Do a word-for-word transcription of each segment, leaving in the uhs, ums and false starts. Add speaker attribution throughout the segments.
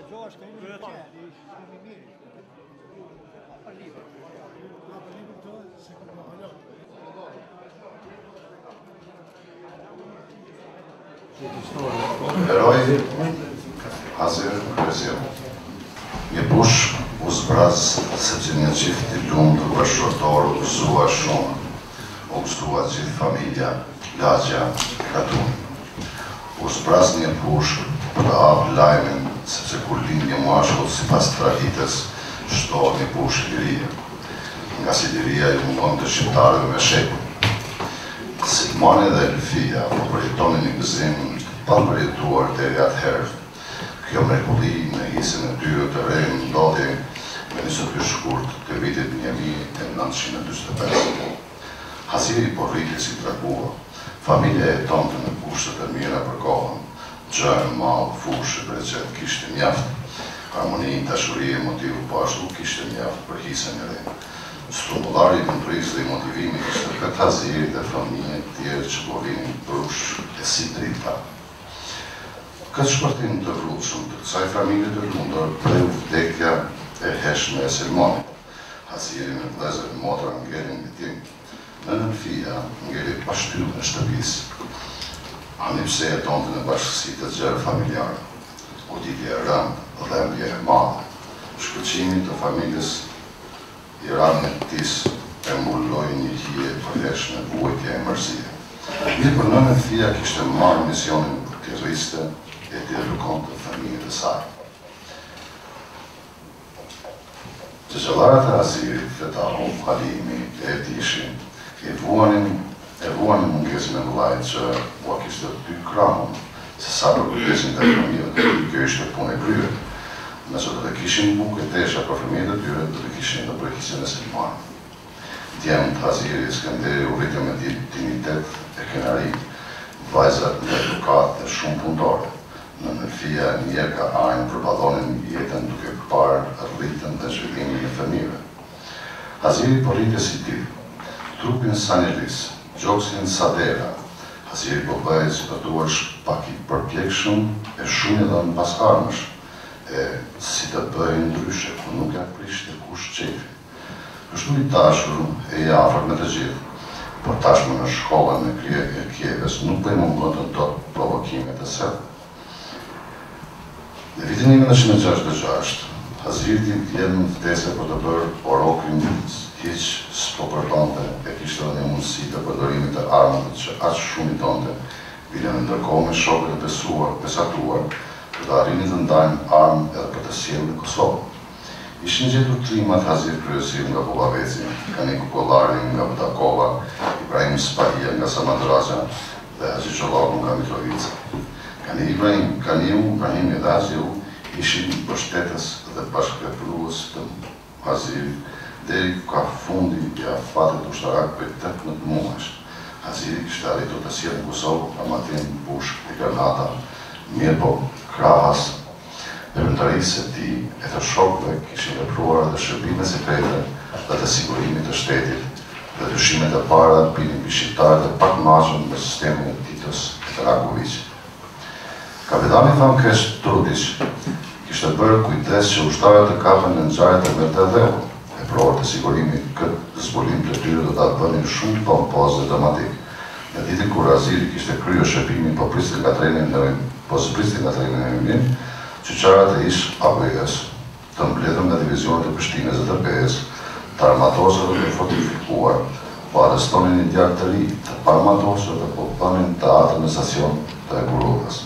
Speaker 1: Gjosh ka unë në qenë, i shkemi mirë. Pa libër. Pa libër të se ku më halon.
Speaker 2: Heroi Hazir Kërëzir. Një bush u zbraz sepse një qift i lumë të bashkëtorë u zua shumë. U gëztua gjithë familja, lagja, katun. U zbraz një bush për të hapë lajmin, sepse kur lind një mashkull si pas traditës, shtohet një bush lirie. Nga si liria i mundon të shqiptarëve me shekull. Silmani dhe Elfia po përjetonin një gëzim pa përjetuar deri atëherë. Kjo mrekulli në hisën e tyre të re ndodhi me njësët të shkurt të vitit një mijë e nëntëqind e dyzet e pesë. Haziri po rriti si tregua, familja e tonte në kushtet e mira për kohën, gjën, mall, fushë, brecet kishte mjaft. Harmoni, dashuri e motivu po ashtu kishte mjaft për hisën e re. Strumbullari i mentorisë dhe i motivimit ishte këtë Haziri dhe familje të tjerë që po vinin brush e si drita. Këtë shpërtim të rrugshëm të kësaj familje të lumtur preu vdekja e hershme e Selmonit. Haziri me vëllezër e motra ngelin me tim. Nënën Fia ngeli pa shtyllë në shtëpisë. Ani pse jetonte në bashkësi të gjerë familjare. Goditje e rëndë, dhembje e madhe. Shkëlqimi të familjes i ranë në tisë e mbulloj një hije përhershme vuajtje e mërzie. Mirë për nënën Fia kishte marrë misionin të rriste e të edukonte familjen e saj. Gjëgjellarat e Hazirit, Fetahu, Halimi, e Etishin, e vuanin e vuanin mungesën e vëllait që ua kishte dy krahun, se sa për kujdesin të fëmijëve të tyre, kjo ishte punë e kryer. Nëse do të kishin bukë e tesha për fëmijët e tyre, do të kishin në përhisjen e Selmanit. Djemët Haziri e Skënderi u rritën me dignitet e kenari, vajzat në edukat dhe shumë punëtore. Nënën Fia njerë ka ajnë përballonin jetën duke parë rritën dhe zhvillimin e fëmijëve. Haziri po rritë si ty, trupin Sanelis, gjoksin Sadera. Haziri po bëjë si të duash pak i përpjekshëm e shumë edhe në paskarmësh, e si të bëjë ndryshe, ku nuk ja prishte kush qefi. Kështu i tashur e i afër me të gjithë, por tashmë në shkollën e Kieves nuk bëjë mungën të dot provokimet e së. Në vitin një mijë nëntëqind e gjashtëdhjetë e gjashtë, Haziri vjen në vdesje për të bërë orokrin hiq s'po përdonte e kishte edhe një mundësi të përdorimit të armëve që aq shumë i donte, vjen ndërkohë me shokët e besuar, besatuar, për të arritur të ndajnë armë edhe për të sjellë në Kosovë. Ishin gjetur trimat Hazir Kryesir nga Bullaveci, Kaniku Kollari nga Vdakova, Ibrahim Spahia nga Samandraja dhe Haxhi Çollaku nga Mitrovica. Kani Ibrahim, Kaniu, Ibrahim e Haxhiu ishin mbështetës dhe bashkëpunëtues të Hazirit deri ka fundi i afatit ushtarak për tetëmbëdhjetë muajsh. Haziri kishte arritur të sjellë në Kosovë armatim, pushk e granata, mirë po krahas veprimtarisë së tij e të shokëve kishin vepruar edhe shërbimet sekrete dhe të sigurimit të shtetit dhe dyshimet e para binin shqiptarët e pak mashëm me sistemin e Titos e të Rakovic. Kapitani Famkesh Trudic kishte bërë kujdes që ushtarët të kapen në ngjarjet e Mertedheu. Provët e sigurimit këtë zbulim të tyre do ta bënin shumë pompos dhe dramatik. Në ditën kur Haziri kishte kryer shërbimin, po priste nga treni në po priste nga treni në Emin, qyqarat e ish A B S të mbledhur nga divizionet e Prishtinës dhe të B E S, të armatosur dhe fortifikuar, po arrestonin një djalë të ri, të paarmatosur dhe po bënin teatër në stacion të Egurovës.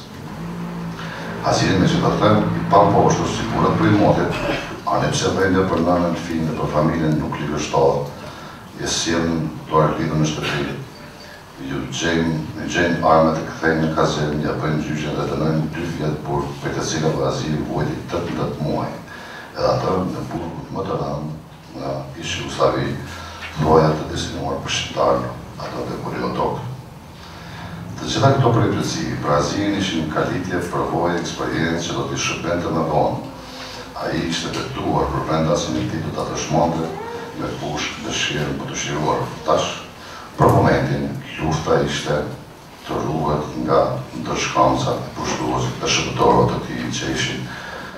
Speaker 2: Haziri me që të them, i pamposhtur si burat për i motit, anë pse vendja për nënën Finë dhe për familjen nuk ligështohet, e sjellën të arritur në shtëpi. Ju gjejnë gjejnë armat e kthejnë në kazernë, ja bëjnë gjyqjen dhe dënojnë dy vjet burg, për të cilave Haziri vuajti tetëmbëdhjetë muaj. Edhe atë në burg më të rënd nga ish Jugosllavi, lloja të destinuar për shqiptarë, ato të Kuriotokë. Të gjitha këto përgjithësi, për Hazirin ishin kalitje, përvojë, eksperiencë që do t'i shërbente më vonë. Ai ishte betuar për brenda si një ditë të dëshmonte me pushk dëshirën për të shiruar. Tash, për momentin, lufta ishte të ruhet nga ndërshkancat e pushtuesit dhe shërbëtorët të tij që ishin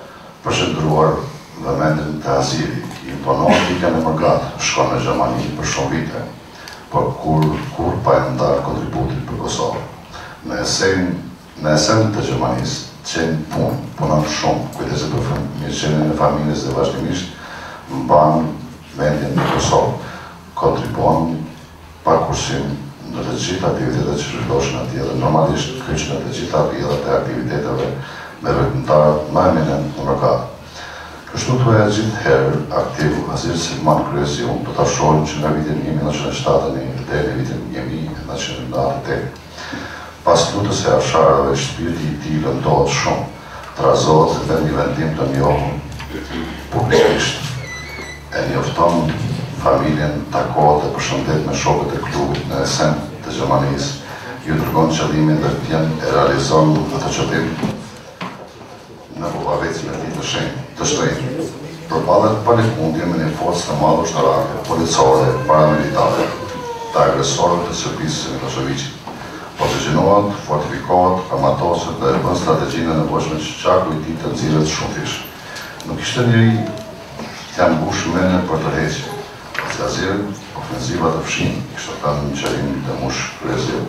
Speaker 2: përshëndruar vëmendjen të Aziri, imponohet i kanë mërgat, shkon në Gjermani për shumë vite, por kur, kur pa e ndarë kontributin për Kosovë. Në esen, në esen të Gjermanisë, qenë punë, punon shumë, kujdeset për mirëqenien e familjes dhe vazhdimisht, mban vendin në Kosovë, kontribuon pa kursim në të gjitha aktivitetet që zhvillohen atje dhe normalisht kyç në të gjitha rrjedhat e aktiviteteve me veprimtarët më eminent në mëkat. Kështu të e gjithë herë aktiv Azir Selman Kryesi, unë të të shohim që nga vitin një mijë nëntëqind e shtatëdhjetë dhe në vitin një mijë nëntëqind e nëntëdhjetë e tetë. Pas lutës e arsharëve, shpirti i tij lëndohet shumë, trazohet dhe një vendim të njohur publikisht. E njofton familjen, takohet dhe përshëndet me shokët e klubit në esen të Gjermanisë, ju dërgon qëllimin dhe tjen e realizon atë qëllim në buvavecën e tij të shenjtë, të shtrenjtë. Përballet pa lëkundje me një forcë të madhe ushtarake, policore, paramilitare, të agresorëve të Serbisë së Miloševićit. Pozicionizohet, fortifikohet, armatoset dhe bën strategjinë e nevojshme që qarku i tij të nxirret shumë fish. Nuk ishte njëri t'ja mbush mendjen për të hequr. Pas Azirit, ofenziva të fshinj, kishte thënë në qëllim të mush Kryesiu.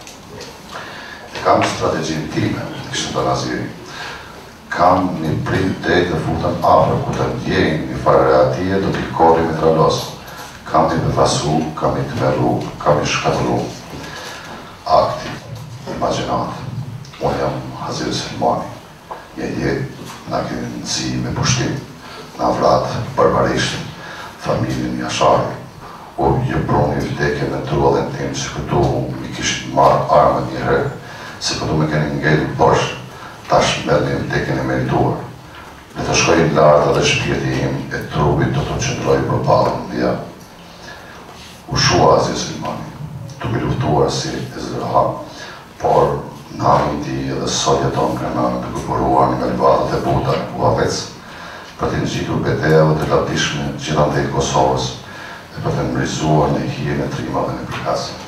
Speaker 2: Kam strategjinë time, kishte thënë Aziri. Kam një prit drejt të futën afër, ku të ndjejnë një farë reatie do t'i korri me tralos. Kam një befasu, kam një të merru, kam një shkatëru. Akti, imaginat. Unë jam Azir Selmani. Një jetë nga keni nësi me pushtim, nga vratë barbarisht, familjen Jashari. U një pruni vdekje me trullin tim, se këtu mi kishtë marrë armën një herë, se këtu me keni ngejtë poshtë, tash merrni vdekjen e merituar. Le të shkoj lartë dhe shpirti im e trupit do të qëndroj përballë ja. U shua Azir Selmani, duke luftuar si Ezra, por namin ti edhe sotja tonë kanë të këpuruar nga livatat e buta u avec, për të ngjitur betejave të lavdishme gjithandej të Kosovës dhe për të mrizuar në hijen e trimave në Kërkasë.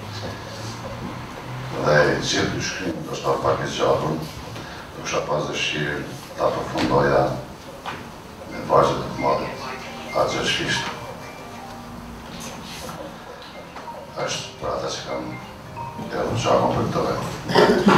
Speaker 2: Dhe gjithë ky shkrim do të pak i zgjatur, kisha pas dëshirë ta përfundoja me vargjet e të madit Axher Shkishtë. Është për ata që kanë edhe gjakon për këtë vend.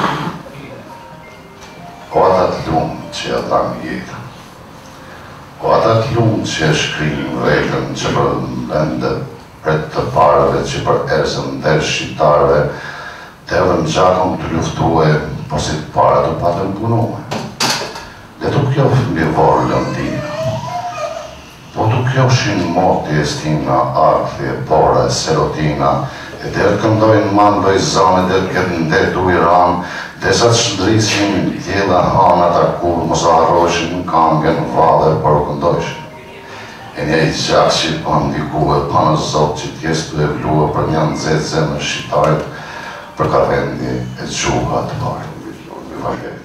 Speaker 2: O ata të lumë që ja dhanë jetë, o ata të lumë që e shkrim rejtën që për vende pret të pareve që për erzën dhe shqiptarve të edhe në gjakon të luftue, po si të para të patën punume. Dhe të kjo fëmbi vorë lëndina, po të kjo shinë moti e stina, arkthi e pora e serotina, e dhe të këndojnë mandoj zane, dhe të këtë ndetu i ranë, dhe sa të shëndrisin tjela hanat arkur, mos arroshin në kangen vale për u këndojshin. E një i gjakë që i pan ndikue, panë zot që t'jesë të e vluë për një nëzet zemë në shqitarit, për ka vendi e gjuha të parë. Vajgjerit.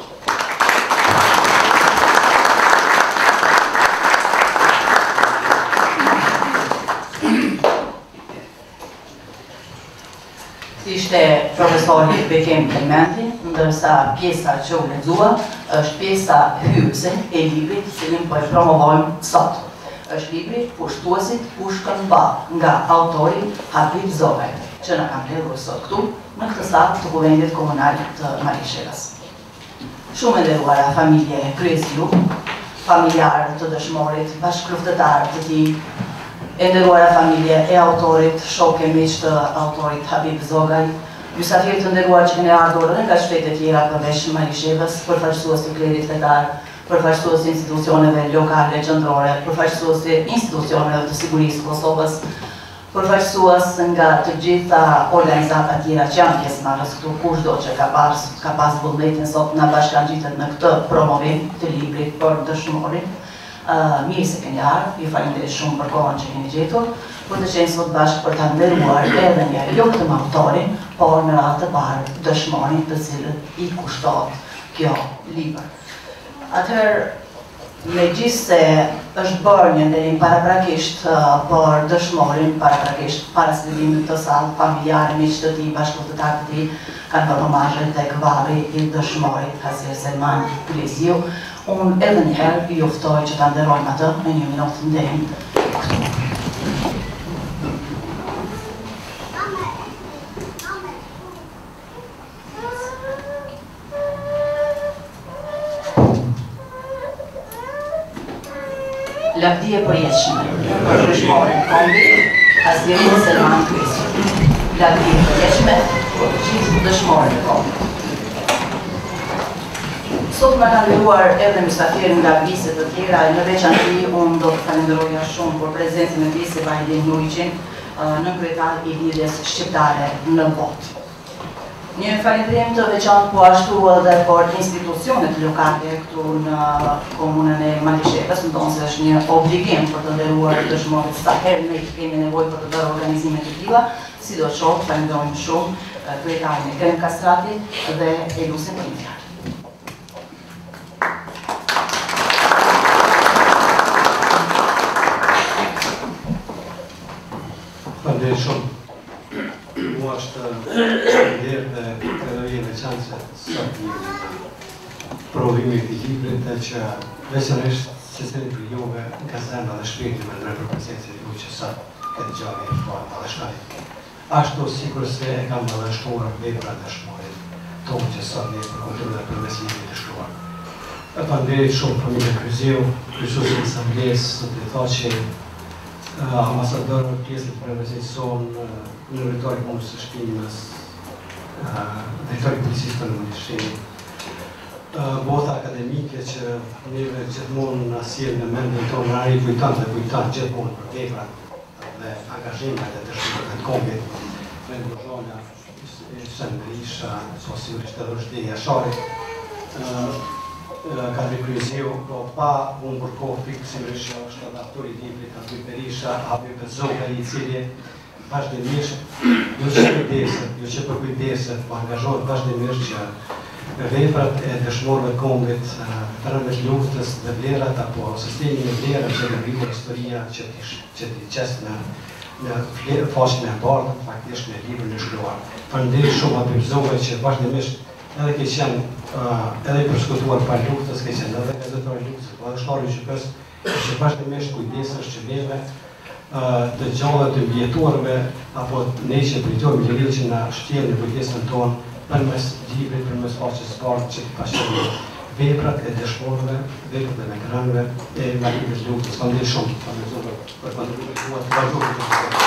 Speaker 3: Ishte profesori Bekem Klementi, ndërsa pjesa që u lexua është pjesa hyjëse e librit që ne po e promovojmë sot. Është libri Pushtuesit Pushkën Ba, nga autori Habib Zogaj, që na kanë mbledhur sot këtu në këtë salë të Kuvendit Komunal të Marishevës. Shumë e nderuara familje Kryesiu, familjarë të dëshmorit, bashkëluftëtarë të tij, e nderuara familje e autorit, shok e miq të autorit Habib Zogaj, mysafirë të nderuar që keni ardhur edhe nga shtetet tjera përveç Marishevës, përfaqësues të klerit fetar, përfaqësues të institucioneve lokale qendrore, përfaqësues të institucioneve të sigurisë të Kosovës, përfaqësues nga të gjitha organizatat tjera që janë pjesëmarrës këtu, kushdo që ka pas ka pas vullnetin sot na bashkangjitet në këtë promovim të librit për dëshmorin. Uh, mirë se keni ardhur, ju falenderoj shumë për kohën që keni gjetur, për të qenë sot bashkë për ta nderuar edhe një jo këtë autorin, por në radhë të parë dëshmorin të cilët i kushtohet kjo libër. Atëherë Megjithëse se është bërë një nderim paraprakisht për dëshmorin, paraprakisht para zhvillimit të sallë, familjarë, miqtë të tij, bashkëpunëtarët të tij kanë bërë omazhe tek varri i dëshmorit Hasir Selman Kriziu. Unë edhe një herë ju ftoj që ta nderojmë atë me një minutë nderim këtu. Lavdije përjetshme për dëshmorin kombit Hasirin Selman Kriziu. Lavdije përjetshme për gjithë dëshmorët e kombit. Sot më kanë liruar edhe mysafirë nga viset të tjera, në veçanti unë do të falenderoja shumë për prezencën e vise Vajlin Nuiqin, në kryetar i lidhjes shqiptare në botë. Një falendrim të veçantë po ashtu edhe për institucionet lokale këtu në komunën e Malishevës, më tonë se është një obligim për të nderuar dëshmorët sa herë ne kemi nevojë për të bërë organizime të tilla, si do të shoh, falenderojmë shumë kryetarin e Krem Kastratit dhe Elusin Brinjar.
Speaker 4: Faleminderit shumë. Mua është ndjerë dhe këllëvi në qanë që sot një provimit i librit dhe që veçanërisht që se një për juve nga zemra dhe shpirti me ndrej për pacienci ju që sot këtë gjave e shtuar në dëshmari. Ashtu sikur se e kam në dështuar vepra dëshmorit tonë që sot një për kontrol dhe për mes librit të shtuar. E faleminderit shumë familje Kriziu, kryesuesin e asamblesë, sot e tha që ambasadorët pjesët për reprezenton në drejtori punës së shpinës, drejtori policisë për në Malishevë, bota akademike që neve gjithmonë në sjellin në mendjen tonë, na i kujton dhe kujton gjithmonë për veprat dhe angazhimet e dëshmorëve të kombit, Fred Bozhona, Sen Berisha, sigurisht edhe Rushdie Jashari, Kadri Kriziu, po pa unë për kohë pikësimisht është edhe autori i librit Kadri Berisha, Habi Bezoga, i cili vazhdimisht jo që kujdeset, jo që për kujdeset, po angazhohet vazhdimisht që veprat e dëshmorëve të kombit përmes luftës dhe vlerat apo sistemin e vlerave që ka krijuar historia që që ti qes në në faqen e bardhë, faktikisht me librin e shkruar. Faleminderit shumë Habi Bezoga që vazhdimisht edhe ke qenë edhe i përshkutuar pa luftës, ke qenë edhe gazetar i luftës, po edhe shtari i gjykës, që vazhdimisht kujdesesh që neve të gjalla të mbijetuarve apo ne që pritojmë ligjin që na shtjellin kujdesën tonë përmes librit, përmes faqes së bardhë që të pashojmë veprat e dëshmorëve, veprat e veteranëve e marrëdhënies luftës. Faleminderit shumë, faleminderit për kontributin tuaj të vazhdueshëm.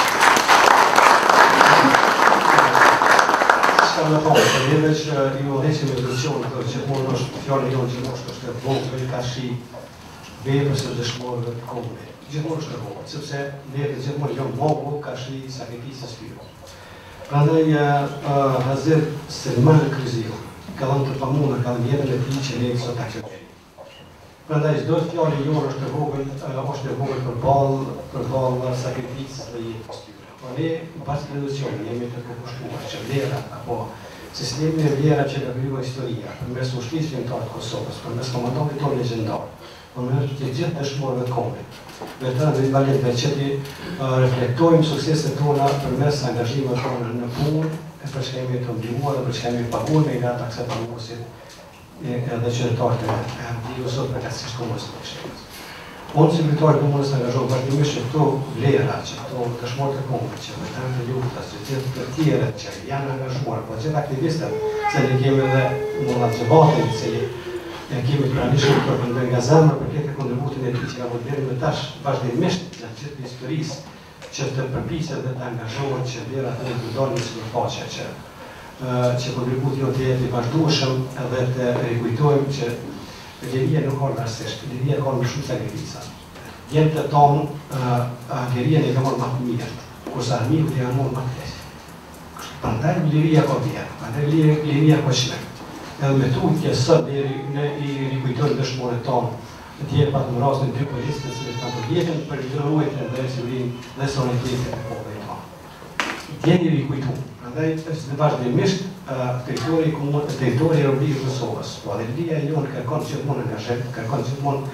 Speaker 4: Në tonë, për neve që ju odheqim e dërëcion, që mund është fjallë e jonë gjithmonë është e vogël ka shi veprës e dëshmorëve të kombit. Gjithmonë është e vogël, sepse neve gjithmonë jonë vogël ka shi sakrificës tyre. Prandaj Hasir Selman Kriziu ka dhënë të pamundur, ka dhënë jetën e tij që ne sot ta kemi. Prandaj çdo fjallë e jonë është e vogël, është e vogël përballë përballë sakrificës dhe jetës tyre. Po ne pas tradicionit jemi të përkushtuar që vlerat apo sistemi e vlerat që ka krijuar historia përmes ushtrisë shqiptare të Kosovës, përmes komandantit tonë legjendar, përmes të gjithë dëshmorëve të kombit. Vetëranë invalidëve që ti reflektojmë sukseset tona përmes angazhimeve tona në punë, e për çka jemi të ndihmuar dhe për çka jemi paguar me nga taksa paguesit edhe qytetarët e ndihu sot për kasisht komunës të Malishevës. Unë si kryetari i komunës angazhohem vazhdimisht që këto vlera, që këto dëshmorët e kombit, që veteranët e luftës, që gjithë të tjerët që janë angazhuar, po gjithë aktivistët, se ne kemi edhe Mullah Xhebatin, se ne kemi pranishëm për përndër nga zemra për këtë kontributin e tij që ka vërderi me tash vazhdimisht në gjithë historisë që të përpiqet dhe të angazhohet që vlerat e të dalin sipërfaqe, që që kontributi jote jetë i vazhdueshëm edhe të rikujtojmë që Liria nuk ka rastësisht, liria ka më shumë sakrifica. Jetë të tonë, liria ne ka marrë më të mirë, kurse armiku t'i ka marrë më të keq. Prandaj liria ka vlerë, prandaj liria ka çmend. Edhe me tutje sot deri ne i rikujtojmë dëshmorët tonë, të tjerë pa të më rastin dy policë që kanë përgjegjën për ruajtjen dhe sigurinë dhe sonetitetin e popullit tonë. Jeni i rikujtuar. Prandaj është vazhdimisht territori i territori i Republikës së Kosovës. Po Liria e jonë kërkon gjithmonë angazhim, kërkon gjithmonë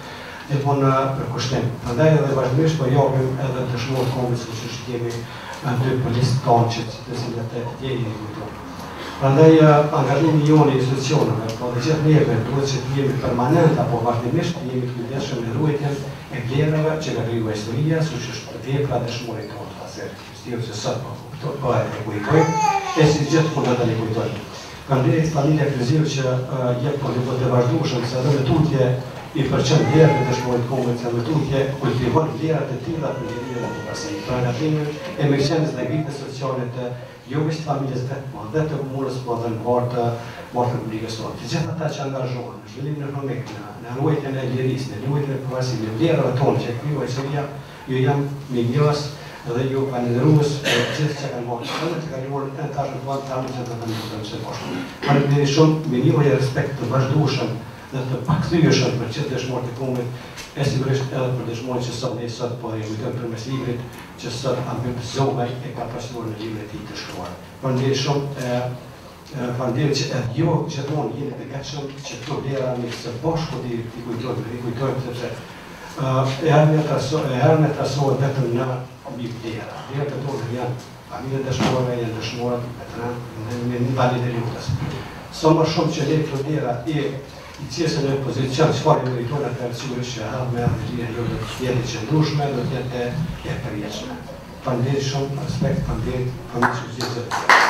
Speaker 4: gjithmonë për kushtim. Prandaj edhe vazhdimisht po japim edhe dëshmorë kombit siç është kemi dy për listë tonë që të cilat e jeni këtu. Prandaj angazhimi jonë i institucioneve, po dhe gjithë neve duhet që të jemi permanent apo vazhdimisht të jemi të kujdesshëm në ruajtjen e vlerave që ka krijuar historia, siç është vepra dëshmorit tonë pasër. Stiu që sot po po e kujtojmë, e si gjithë mund ta kujtojmë. Prandaj familja inkluzive që jep kontribut të vazhdueshëm se edhe me tutje i përqen vlerë të dëshmorit kombit, se me tutje kultivon vlerat e tilla për njeriu dhe pasi. Pra angazhimin e emergjencës dhe vitës sociale të jo vetëm familjes vetëm, dhe të komunës, po dhe në vartë vartë publike sot. Të gjithë ata që angazhohen në zhvillimin ekonomik, në ruajtjen e lirisë, në ruajtjen e pavarësisë, në vlerave tonë që krijuar historia, ju jam mirënjohës dhe ju falenderues për gjithë që kanë marrë. Edhe të kaluar në tash në tuat tamë që do të ndodhim së poshtë. Faleminderit shumë, me një respekt të vazhdueshëm dhe të pakthyeshëm për gjithë dëshmorët e kombit, e sigurisht edhe për dëshmorin që sot ne sot po e kujtojmë përmes librit që sot Albert Zobaj e ka pasur në librin e tij të shkruar. Faleminderit shumë, faleminderit që edhe ju gjithmonë jeni të gatshëm që këto vlera ne së bashku i kujtojmë, i kujtojmë sepse e herën e trasohet vetëm në mbi vlera. Vlerat e tona janë familje dëshmorëve, janë dëshmorët veteran në një valë të lutës. Sa më shumë që ne këto vlera i i qesën e pozicion që farë meritorë të sigurisht që hadhë me arëgjia jo dhe të jetë qëndrushme, dhe të jetë e përjetshme. Faleminderit shumë, respekt, faleminderit, faleminderit që gjithë.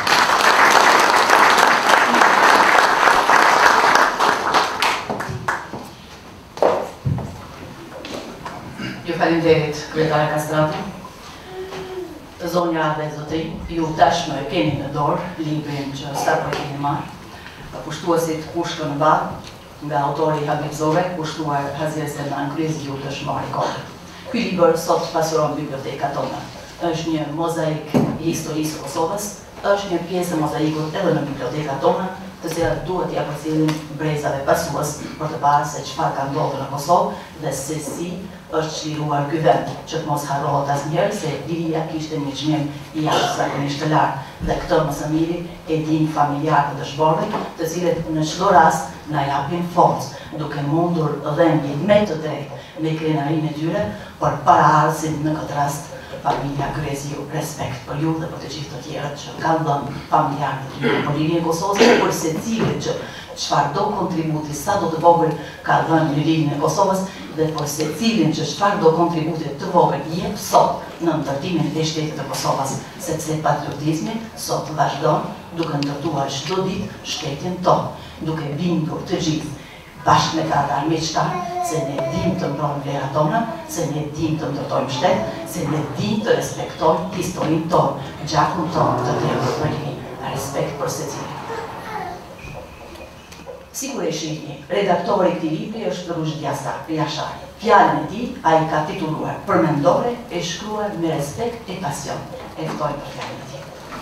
Speaker 3: Ju faleminderit, kryetare Kastrati. Zonja dhe zotri, ju tashmë e keni në dorë librin që sa po e keni marrë. Pushtuesit Kushkën në Badë, nga autori Habib Zobaj, kushtuar Hazirse në Ankrizi ju të shmari kohë. Ky libër sot pasuron biblioteka tona. Është një mozaik historisë Kosovës, është një pjesë e mozaikut edhe në biblioteka tona, të cilat duhet t'ia përcjellim brezave pasues për të parë se çfarë ka ndodhur në Kosovë dhe se si është çliruar ky vend, që të mos harrohet asnjëherë se liria kishte një çmim i jashtëzakonisht të lartë dhe këtë më së miri e din familjarët të dëshmorëve, të cilët në çdo rast na japin forcë, duke mundur dhënie me të drejtë me krenarinë e tyre, por para ardhësit në këtë rast familja Kryesiu, respekt për ju dhe për të gjithë të tjerët që kanë dhënë familjarët e tyre për lirinë e Kosovës, për secilin që çfarëdo kontributi sa do të vogël ka dhënë në lirinë e Kosovës dhe për secilin që çfarëdo kontributi të vogël jep sot në ndërtimin e shtetit të Kosovës, sepse patriotizmi sot vazhdon duke ndërtuar çdo ditë shtetin tonë, duke bindur të gjithë bashkë me ta dhe armiqtar, se ne dim të mbrojmë vlerat tona, se ne dim të ndërtojmë shtet, se ne dim të respektojmë historinë tonë, gjakun tonë të drejtë për liri, respekt për secilin. Sikur e shihni, redaktori i këtij libri është Rrush Jashari. Fjalën e tij ai ka titulluar Përmendore e shkruar me respekt e pasion. E ftoj për fjalën e tij.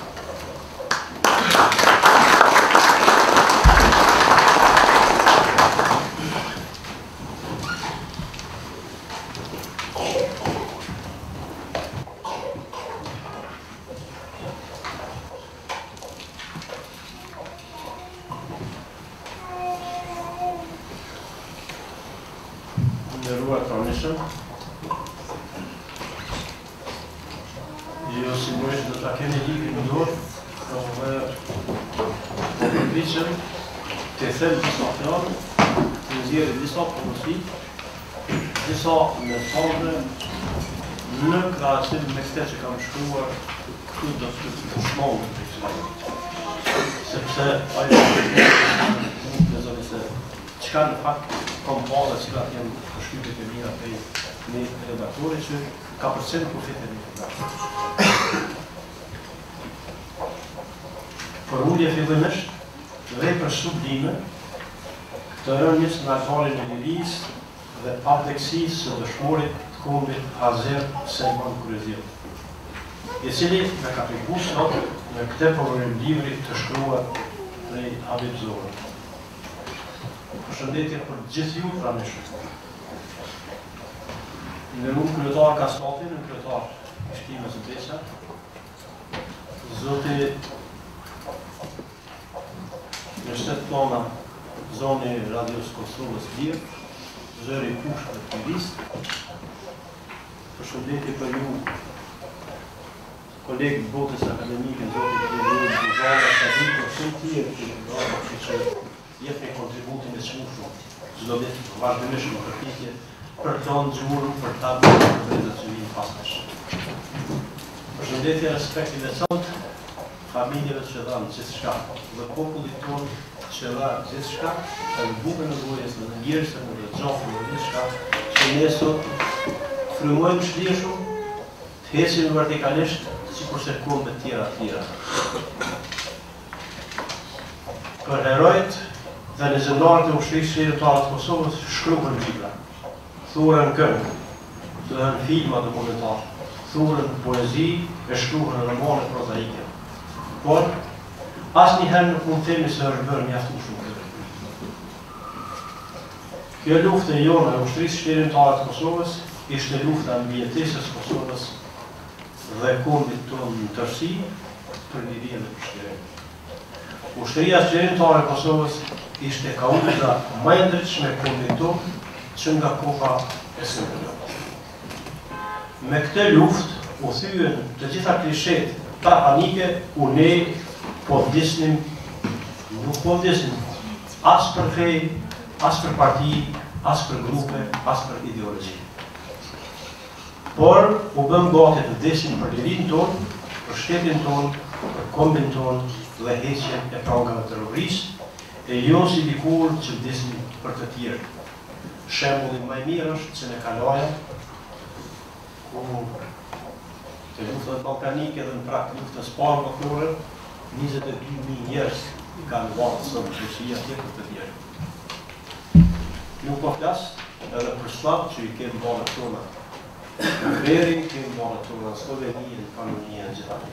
Speaker 5: Nderuar pranishëm, jo sigurisht do ta keni librin në dorë, dhe të përpiqem të them disa fjalë, të nxjerrë disa propozi, disa mesazhe në krahasim me këtë që kam shkruar këtu do të shmollë të kësaj. Sepse ajo më thonë se çka në fakt kompozat që janë përshtypjet e mira prej një redaktore që ka përcjellë kufitin e tij. Për ullje fillimisht dhe për sublime të rënjes në altarin e lirisë dhe abdeksisë së dëshmorit të kombit Azer Selman Kurezil, i cili me ka treguar sot në këtë program libri të shkruar prej Habib Zobaj. Përshëndetje për gjithë ju pranishëm. Nderuar kryetar Kastrati, në kryetar i shtimës së Besa, zoti në shtet tona zoni Radios Kosovës Lirë, zëri kushtë të aktivist. Përshëndetje për ju, kolegë botës akademike, zotit të ju, Buzana, Shadit, për shumë tjerë që në që jetë me kontributin e shumë çdo ditë vazhdimisht në përpjekje për të nxjerrur për ta bërë të civilin pastaj. Përshëndetje, respekti dhe sot familjeve që dhanë gjithçka dhe popullit tonë që dha gjithçka, në bukën e gojës, në ngjyrën, në xhofën, në gjithçka, që ne sot frymojmë shleshur, të hesim vertikalisht, sikurse kombe të tjera të tjera. Për herojt dhe legendarët e ushtrisë shqiptare të Kosovës shkruhen libra, thuren këngë, thuren filma dokumentar, thuren poezi e shkruhen romane prozaike. Por asnjëherë nuk mund të themi se është bërë mjaftueshëm këtë. Kjo luftë e jonë e ushtrisë shqiptare të Kosovës ishte lufta mbijetesës Kosovës dhe kombit tonë në tërësi për lirinë dhe pushtërinë. Ushtria shqiptare e Kosovës ishte kauza më e ndritshme e kombit tonë që nga koha e sëmundjes. Me këtë luftë u thyen të gjitha klishet pa panike, u ne po vdisnim, nuk po vdisnim as për fej, as për parti, as për grupe, as për ideologji. Por u bëm gati të vdesim për lirinë tonë, për shtetin tonë, për kombin tonë dhe heqjen e prangave të robërisë, e jo si dikur që vdesim për të tjerë. Shembulli më i mirë është që në Kalaja, ku të luftët balkanike dhe në prakt luftës parë botërore, njëzet e dy mijë njerëz kanë varë sëmë Rusia tjetër të tjerë. Nuk po flas edhe për slavë që i kemë varët tona. Në Beri kemë varët tona, në Sloveni, në Panonija, në gjitha.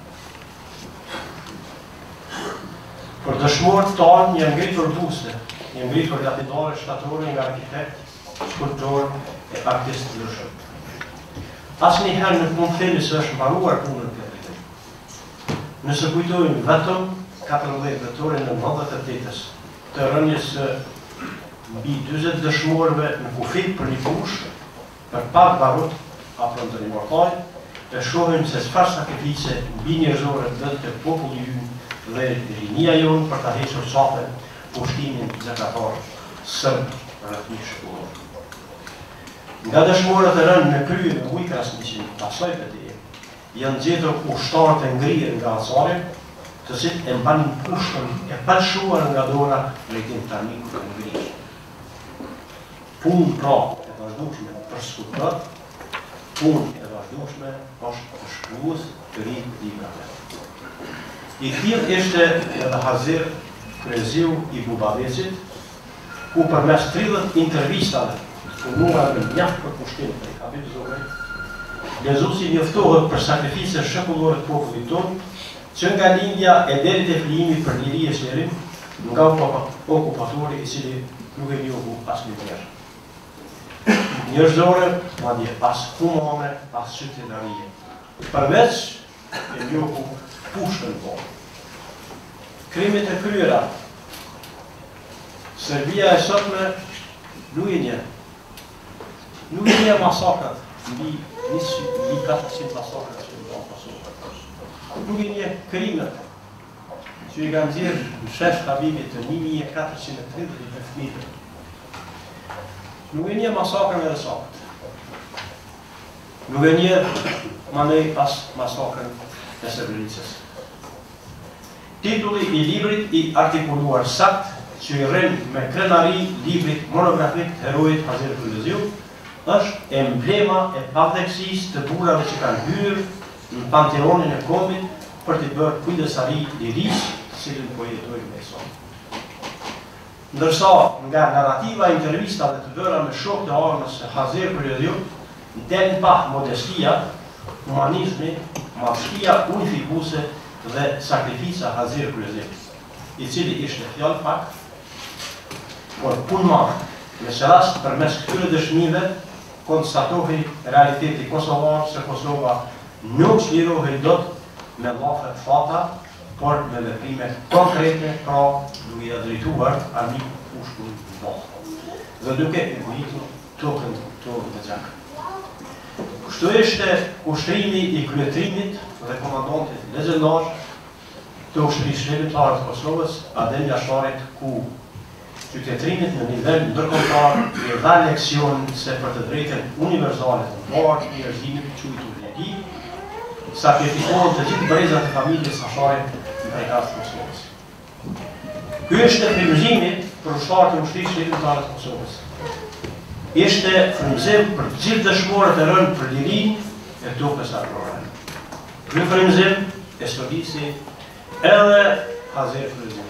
Speaker 5: Për dëshmorët tanë një ngritur buste, një ngritur lapidare shtatore nga arkitekt, skulptor e artist lëshëm. Asnjëherë nuk mund të themi se është mbaruar punën e tij. Nëse kujtojmë vetëm katërmbëdhjetë dhjetorin e nëntëdhjetë e tetës, të rënies së mbi dyzet dëshmorëve në kufit për një fushë, për pak barut apo në një mortaj, e shohim se çfarë sakrifice mbi njerëzore bënte populli ynë dhe rinia jonë për ta hequr çape pushtimin zakator sërb rreth një shkolle. Nga dëshmorët e rënë me krye në ujë krasniqin, pasoj për te, janë gjetur ushtarët e ngrirë nga Acari, të cilët e mbanin pushtën e palshuar nga dora drejtim të armikut të ngrirë. Punë pra e vazhdueshme për skulptor, punë e vazhdueshme është për shkrues të rinj librave. I tillë ishte edhe Hazir Kreziu i Bubavecit, ku përmes tridhjetë intervistave punuar me mjaft për pushtim për i kapit zonë, lezuesi njoftohet për sakrificën shekullore të popullit tonë, që nga lindja e deri te flijimi për liri e shërim, nga okupatori i cili nuk e njohu asnjë njerëz. Njerëzore, madje as humane, as qytetarie. Përveç e njohu pushtën tonë. Krimet e kryera, Serbia e sotme nuk e njeh. Nuk e njeh masakrat, mbi katërqind masakra që në bënë Kosovë. Nuk e njeh krimet që i kanë nxjerrë në shesh Habibit të një mijë e katërqind e tridhjetë e dy fëmijë. Nuk e njeh masakrën e sakët. Nuk e njeh manej as masakrën e Srebrenicës. Titulli i librit i artikuluar sakt që i rrin me krenari librit monografik të herojit Hazir Kreziu është emblema e pavdekësisë të burrave që kanë hyrë në panteonin e kombit për të bërë kujdesari lirisë, të cilën po jetojmë ne sot. Ndërsa nga narrativa e intervistave të bëra me shok të armës së Hazir Kreziu, del pa modestia, humanizmi, madhështia unifikuese dhe sakrifica Hazir Kreziu, i cili ishte fjalë pak, por punë madhe. Në që rast përmes këtyre dëshmive, konstatohi realiteti kosovar se Kosova nuk çlirohej dot me llafe fata, por me veprime konkrete, pra duke ia drejtuar armikut kushtull të botë. dhe duke e vritur tokën tonë të gjakë. Kështu ishte ushtrimi i kryetrimit dhe komandantit legjendar të ushtrisë shërbëtare të Kosovës, Adem Jasharit, ku qytetrimit në nivel ndërkombëtar i dha leksion se për të drejtën universale të mbarë të njerëzimit quajtur legi, sakrifikohen të gjithë brezat e familjes Jasharit në prekat të Kosovës. Ky është frymëzimi për ushtarët e ushtrisë shërbëtare të Kosovës. Ishte frymëzim për të gjithë dëshmorët e rënë për lirinë e tokës agrare. Ky frymëzim e sodisi edhe Hazer frymëzim.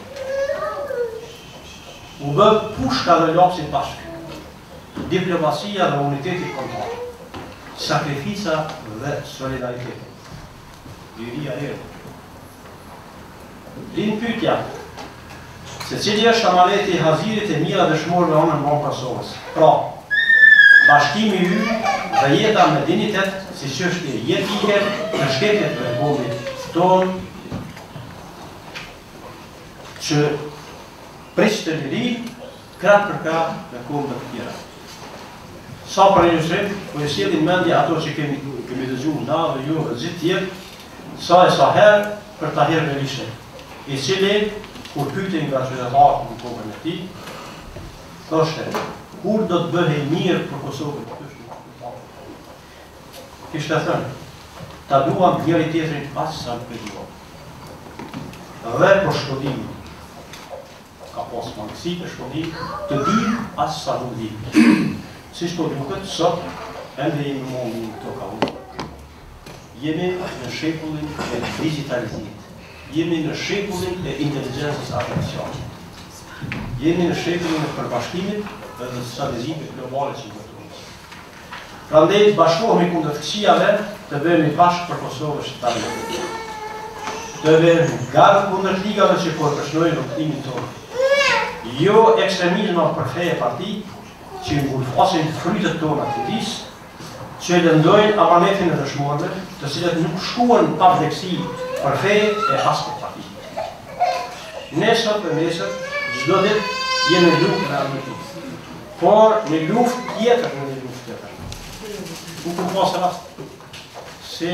Speaker 5: U bë pushka dhe lapsin bashkë, diplomacia dhe uniteti kombëtar, sakrifica dhe solidariteti. Liria e Linë pyetja, se cili është amaleti i Hazirit e mira dëshmorëve anën mbon Kosovës. Pra, bashkimi ynë dhe jeta me dignitet si çështje jetike në shketjet të vendit tonë që prish të lirin, kratë për kratë në kombë të tjera. Sa për ilustrim, po e sjellin mendje ato që kemi kemi dëgjuar na dhe ju dhe gjithë tjerë, sa e sa herë për ta herë Berishin, i cili kur pyetën nga qytetarët në kohën e tij, thoshte, kur do të bëhej mirë për Kosovën? Kishte thënë, ta duam njëri tjetrin as sa të duam. Dhe për shkollimin, ka pas mangësi për shkollim, të dim as sa nuk dim. Si shto duket, sot, ende jemi mundi në këto ka. Jemi në shekullin e digitalizimit. Jemi në shekullin e inteligjencës artificiale. Jemi në shekullin e përbashkimit dhe në strategjive globale që në të rrës. Prandaj bashkohemi kundër këqijave të bëhemi bashkë për Kosovën shqiptare. Të bëhemi garë kundër ligave që po përshënojnë rrugtimin tonë. Jo ekstremizma për feje parti, që ngulfasin frytet tona të disë, që lëndojnë amanetin e dëshmorëve, të cilët nuk shkuan pa vleksi për feje e as për parti. Nesër për nesër, çdo ditë jemi në luftë me armiqt, por në luftë tjetër në një luftë tjetër. Nuk kam pas rast se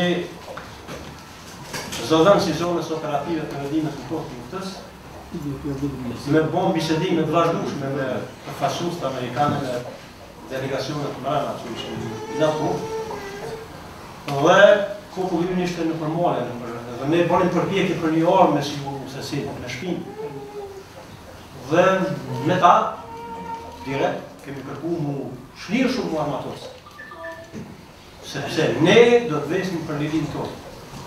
Speaker 5: zëdhënë si zonës operative të vendimit në kohë të luftës, me bon bisedime të vazhdueshme me përfaqësues të amerikanë dhe delegacionet të mbrana që ishin në ato. Dhe kokulli ynë ishte në përmale, dhe ne bënim përpjekje për një orë me siguru se si në shpinë. Dhe me ta, direkt, kemi kërku mu shlirë shumë mu armatosë. Sepse ne do të vesim për lirin tonë.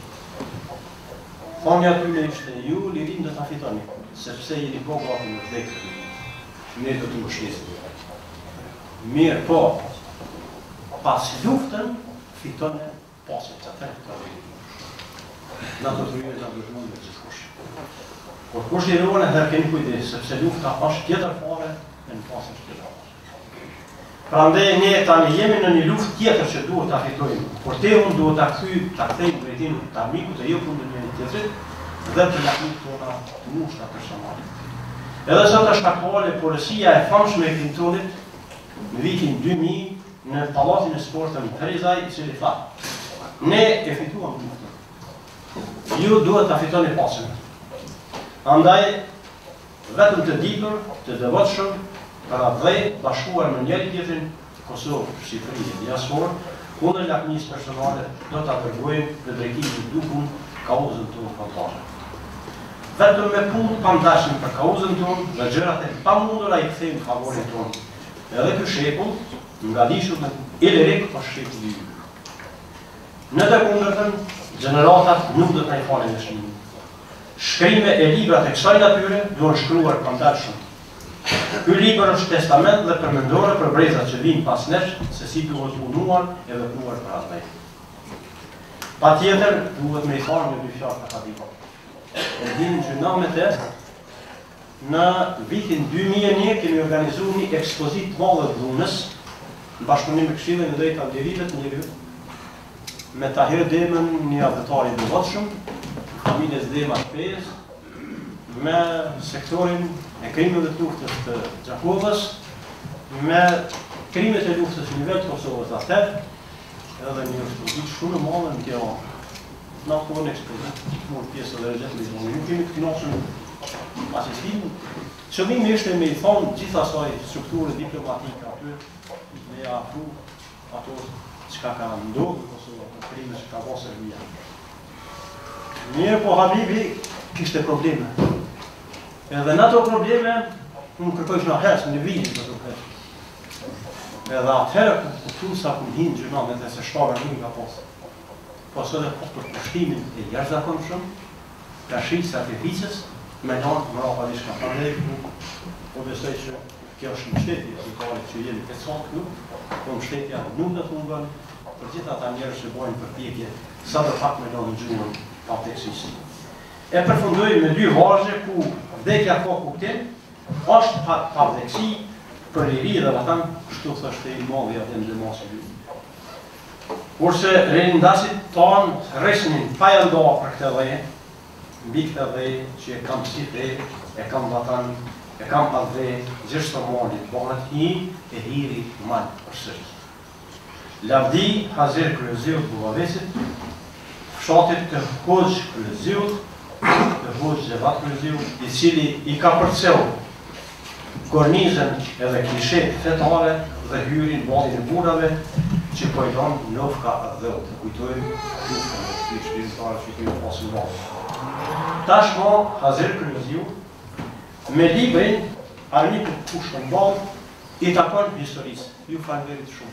Speaker 5: Thonja tyne ishte ju, lirin do të fitoni, sepse jeni po gati në vdekë, ne do të mbështesim. Mirë po, pas luftën, fitone pasit që të të lirin. Na do të rrujë, na do të rrujë me gjithkush. Por kush i rrujën e herë keni kujdes, sepse lufta është tjetër fare, e në pasit është tjetër. Prandaj ne tani jemi në një luftë tjetër që duhet ta fitojmë. Por te unë duhet ta kthy, ta kthejmë drejtimin të armikut e jo kundër njëri tjetrit dhe të lakmit tona të mushta personale. Edhe sot është aktuale porosia e famshme e Clintonit në vitin dy mijë në pallatin e sporteve në Ferizaj, i cili tha: ne e fituam luftën. Ju duhet ta fitoni pacën. Andaj vetëm të ditur, të devotshëm, për atë dhe bashkuar në njëri tjetrin Kosovë, Shqipëri e diasporë, kundër lakmisë personale do të atërgojmë në drejtimin e dukun kauzën tonë kombëtare. Vetëm me punë pamdashme për kauzën tonë dhe gjërat e pamundura i kthejmë favorin tonë. Edhe ky shekull, ngadishur me Ilerik pas shekulli ynë. Në të kundërtën, gjeneratat nuk do të na i falin në shnimin. Shkrime e librat e kësaj natyre duhen shkruar pamdashme. Ky libër është testament dhe përmendore për brezat që vinë pas nesh, se si duhet punuar e vepruar për atë. Pa tjetër, duhet me i farë me dy fjalë të hadiko. E dinë që na me te, në vitin dy mijë e një kemi organizuar një ekspozit të madhe të dhunës, në bashkëpunim me Këshillin e Drejtave të Individit në Libi, me Tahir Demën, një adhëtar i devotshëm, familjes Dema Shpejës, me sektorin e krimeve të luftës të Gjakovës me krimet e luftës në nivel të Kosovës atëherë, edhe një eksplozit shumë e madhe në Tiranë. Na kohën e eksplozit, mund pjesë dhe rëgjet me zonë. Nuk kemi të kënaqur asistimin. Qëllimi ishte me i thonë gjithë asaj strukture diplomatike aty, me i afru ato çka ka ndodhur në Kosovë, në krimet që ka bërë Serbia. Mirë po Habibi kishte probleme. Edhe në ato probleme, unë kërkoj që në hesë, në vijin në ato hesë. Edhe atëherë, këtu sa ku hinë gjënamet dhe se shtarë një nga posë. Posë edhe posë për pushtimin e jashtëzakonshëm, ka shi sakrificës, me lanë më rapa një shka përndej, po besoj që kjo është në shtetje, si kare që jemi këtë sonë këtu, po në shtetja nuk dhe të mungën, për gjitha ata njerëz që bojnë përpjekje, sa dhe pak me lanë në gjuhën pa të eksisi. E përfundoj me dy vargje ku vdekja ka kuptim, është pa vdeksi, për liri dhe vatan, kështu thështë e i modhi atë në mos e dy. Kurse rindasit tonë resnin pa janë doa për këtë dhe, mbi këtë dhe që e kam si dhe, e kam vatan, e kam atë dhe, gjithë të molit, bëhet hi e hiri malë për sërë. Lavdi Hazir Kryeziut Bullavesit, fshatit të Hoxh Kryeziut, të Hoxh Zevat Kryeziut, i cili i ka përceu kornizën edhe klishet fetare dhe hyrin modin e burave që pojton Novka dhe të kujtojnë luftë në të shpiritare që kujtojnë pasin modin. Tashmo Hazir Kryeziut me librin Armiku Pushtë në Balë i takon historisë. Ju falenderit shumë.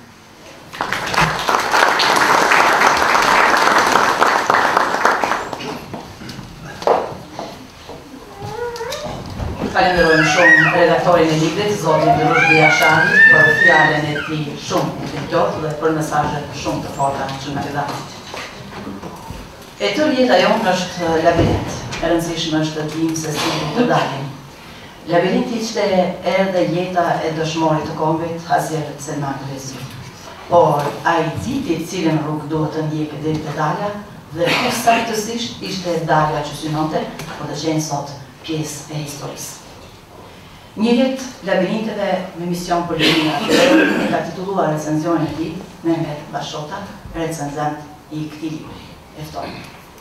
Speaker 3: Falenderojmë shumë redaktorin e librit, zotin Birush Biashani, për fjallën e tij shumë të plotë dhe për mesazhet shumë të forta që na dha. E tërë jeta jonë është labirint. E rëndësishme është të dimë se si të dalim. Labirinti ishte edhe jeta e dëshmorit të kombit Hazir Selman Kryeziut. Por ai diti cilën rrugë duhet të ndjekë deri te Dalja dhe saktësisht ishte Dalja që synonte, por të qenë sot pjesë e historisë. Një jetë labirinteve me mision për lirinë e ka titulluar recenzionin e tij Mehmet Bashota, recenzent i këtij libri. Eftonë.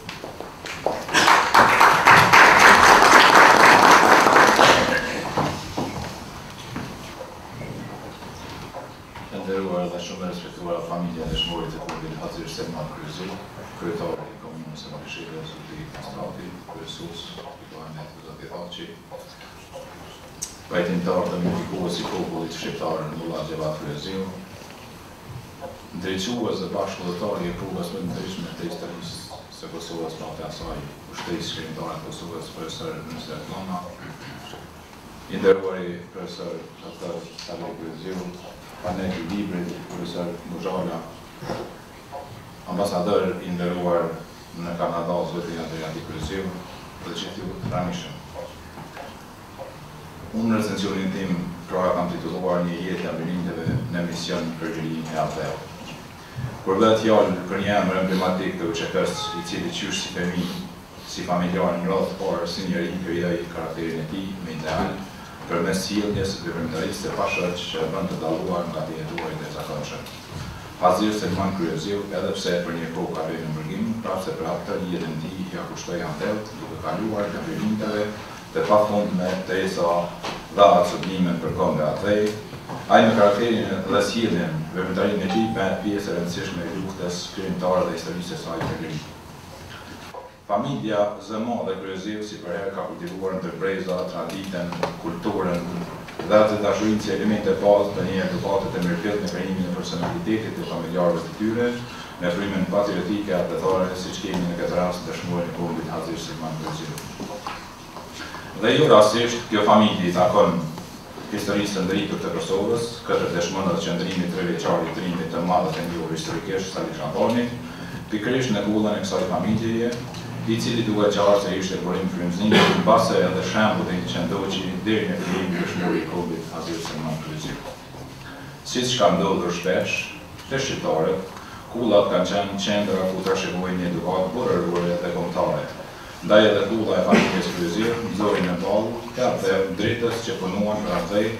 Speaker 6: Nderuar dhe shumë respektuara familja e dëshmorit të kombit Hazir Selman Kryeziut, kryetari i komunës së Malishevë, zoti Konstanti, kryesues i Parlamentit zoti Thaçi, vajtimtar dhe mifikues i popullit shqiptar Mullah Xhevat Kryeziu, drejtues dhe bashkëdhëtar i rrugës më të ndryshme të historisë së Kosovës pa të asaj, ushtrisë shkrimtare të Kosovës, profesor Nusret Lama, i nderuari profesor doktor Salih Kryeziu, panel i librit, profesor Muzhala, ambasador i nderuar në Kanada, zoti Andriati Kryeziu, dhe që t'ju të pranishëm. Unë në recensionin tim, pra kam titulluar një jetë e labirinteve në mision për lirinë e atëherë. Kur bëhet fjalë për një emër emblematik të U Q K-s, i cili qysh si fëmijë, si familjar në radhë parë, si njeri krijoi karakterin e tij me ideal, përmes sjelljes veprimtarisë së pashërç që e bën të dalluar nga të jetuarit e zakonshëm. Hazir Selman Kryeziu, edhe pse për një kohë ka vënë në mërgim, prapse për atë jetën e tij ja kushtoi anëtet, duke kaluar labirinteve të pafundme të esa dha atësëdime për kombë atëj. Ai me karakterin dhe sjelljen, veprimtarinë e tij bëhet pjesë e rëndësishme e luftës krijimtare dhe historisë së saj të lirisë. Familja Zemo dhe Kryeziu si përherë ka kultivuar ndërpreza, traditën, kulturën dhe atë dashurinë si elemente bazë të një edukate të mirëfillt në krijimin e personalitetit të familjarëve të tyre, me frymën patriotike atëtare, siç kemi në këtë rast dëshmorin e kombit Hazir Selman Kryeziu. Dhe jo rastisht, kjo familje i takon historisë të ndëritur të Kosovës, këtë dëshmon edhe qëndrimit treveçar i trimit të madh të njohur historikisht Salih Shabani, pikërisht në kullën e kësaj familjeje, i cili duhet qartë se ishte burim frymëzimi, mbase edhe shembulli që ndoqi deri në krijimin e dëshmorit të kombit Hazir Selman Kryeziu. Siç ka ndodhur shpesh, te shqiptarët, kullat kanë qenë qendra ku trashëgojnë një edukatë burrërore dhe kombëtare. Ndaj edhe kulla e familjes Kryeziu nxori në ballë të atë drejtës që punuan për atë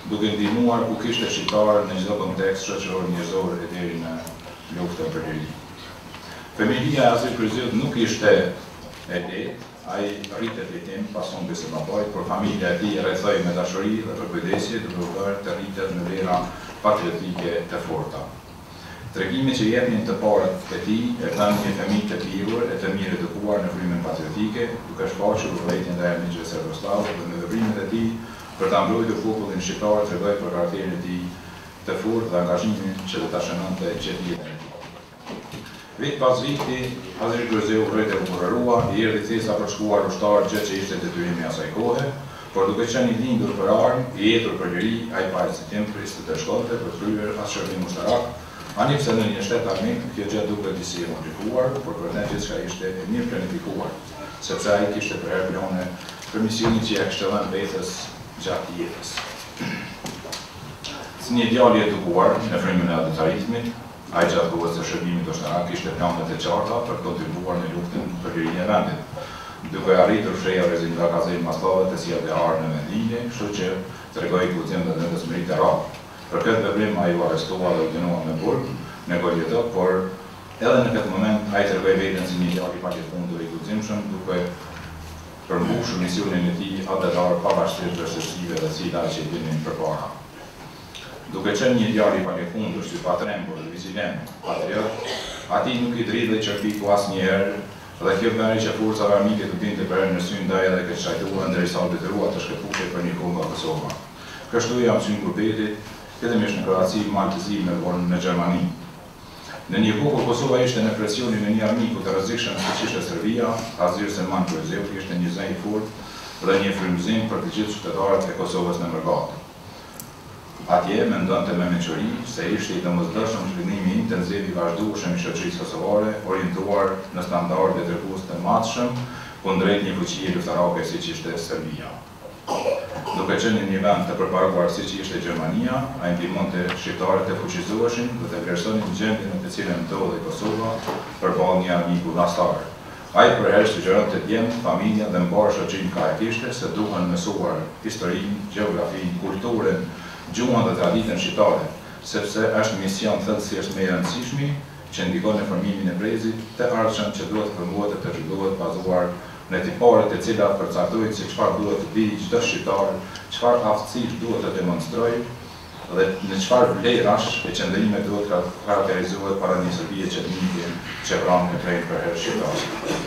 Speaker 6: duke ndihmuar ku kishte shqiptarë në çdo kontekst shoqëror njerëzor e deri në luftën për liri. Familja e Azil Kryzeut nuk ishte e lehtë, ai rritet vitim pas humbjes së babait, por familja e tij rrethoi me dashuri dhe përkujdesje duke u bërë të rritet në vlera patriotike të forta. Tregimi që jepnin të parët e tij e kanë një familje të ligjur e të mirë edukuar në frymën patriotike, duke shfaqur vullnetin ndaj miqve serbosllav dhe me veprimet e tij për ta mbrojtur popullin shqiptar, tregoi për karakterin e tij të fortë dhe angazhimin që do ta shënonte gjithë jetën e tij. Vit pas viti, Azil Kryzeu rreth e urrërua, i erdhi thesa për shkuar ushtar, gjë që ishte detyrimi asaj kohe, por duke qenë i lindur për armë, i jetur për liri, ai pa hezitim priste të shkonte për kryer atë shërbim ushtarak, ani pse në një shtet armik, kjo gjë duket disi e modifikuar, por për ne gjithçka ishte e mirë planifikuar, sepse ai kishte për herë plane për misionin që ja kishte dhënë vetës gjatë jetës. Si një djalë i edukuar në frymën e autoritarizmit, ai gjatë kohës së shërbimit ushtarak kishte planet e qarta për të kontribuar në luftën për lirinë e vendit, duke arritur shrejë rrezin nga Kazim Maslave të sjellë armë në vendinje, kështu që tregoi kullim dhe vendosmëri të rrallë. Për këtë veprim ai u arrestua dhe u dënua me burg në Golgota, por edhe në këtë moment ai tregoi veten si një djalë i palëfundur i guximshëm, duke përmbushur misionin e tij atetar pavarësisht vështirësive dhe sfidave që i vinin përpara. Duke qenë një djalë i palëfundur, si patrembur, vigilent, patriot, atij nuk i dridhej çerpiku asnjëherë, dhe kjo bëri që forcat armike të binte për në sy ndaj edhe këtë shajtuar ndërsa u detyrua të shkëpuqej për një kohë nga Kosova. Kështu jam syn kurbetit, fillimisht në Kroaci, Maltëzi me vonë në Gjermani. Në një kohë kur Kosova ishte në presionin e një armiku të rrezikshëm siç ishte Serbia, Azil Selman Kryzeu ishte një zë i fortë dhe një frymëzim për të gjithë qytetarët e Kosovës në Mërgat. Atje mendonte me mençuri se ishte i domosdoshëm zhvillimi intenziv i vazhdueshëm i shoqërisë kosovare, orientuar në standarde tregues të matshëm kundrejt një fuqie luftarake siç ishte Serbia. Duke qenë një vend të përparuar siç ishte Gjermania, ai ndihmonte shqiptarët të fuqizoheshin dhe të vlerësonin gjendjen në të cilën ndodhej Kosova përballë një armiku lastar. Ai përherë sugjeronte të djemt, familja dhe mbar shoqërinë ka e kishte se duhen mësuar historinë, gjeografinë, kulturën, gjuhën dhe traditën shqiptare, sepse është mision thellësisht më i rëndësishëm që ndikon në formimin e brezit të ardhshëm që duhet të formohet dhe të zhvillohet bazuar në tiparet e cilat përcaktojnë se çfarë duhet të bëjë çdo shqiptar, çfarë aftësish duhet të demonstrojë dhe në çfarë vlerash e qëndrime duhet të karakterizohet para një Serbie që të që pranë në krejt për herë shqiptar.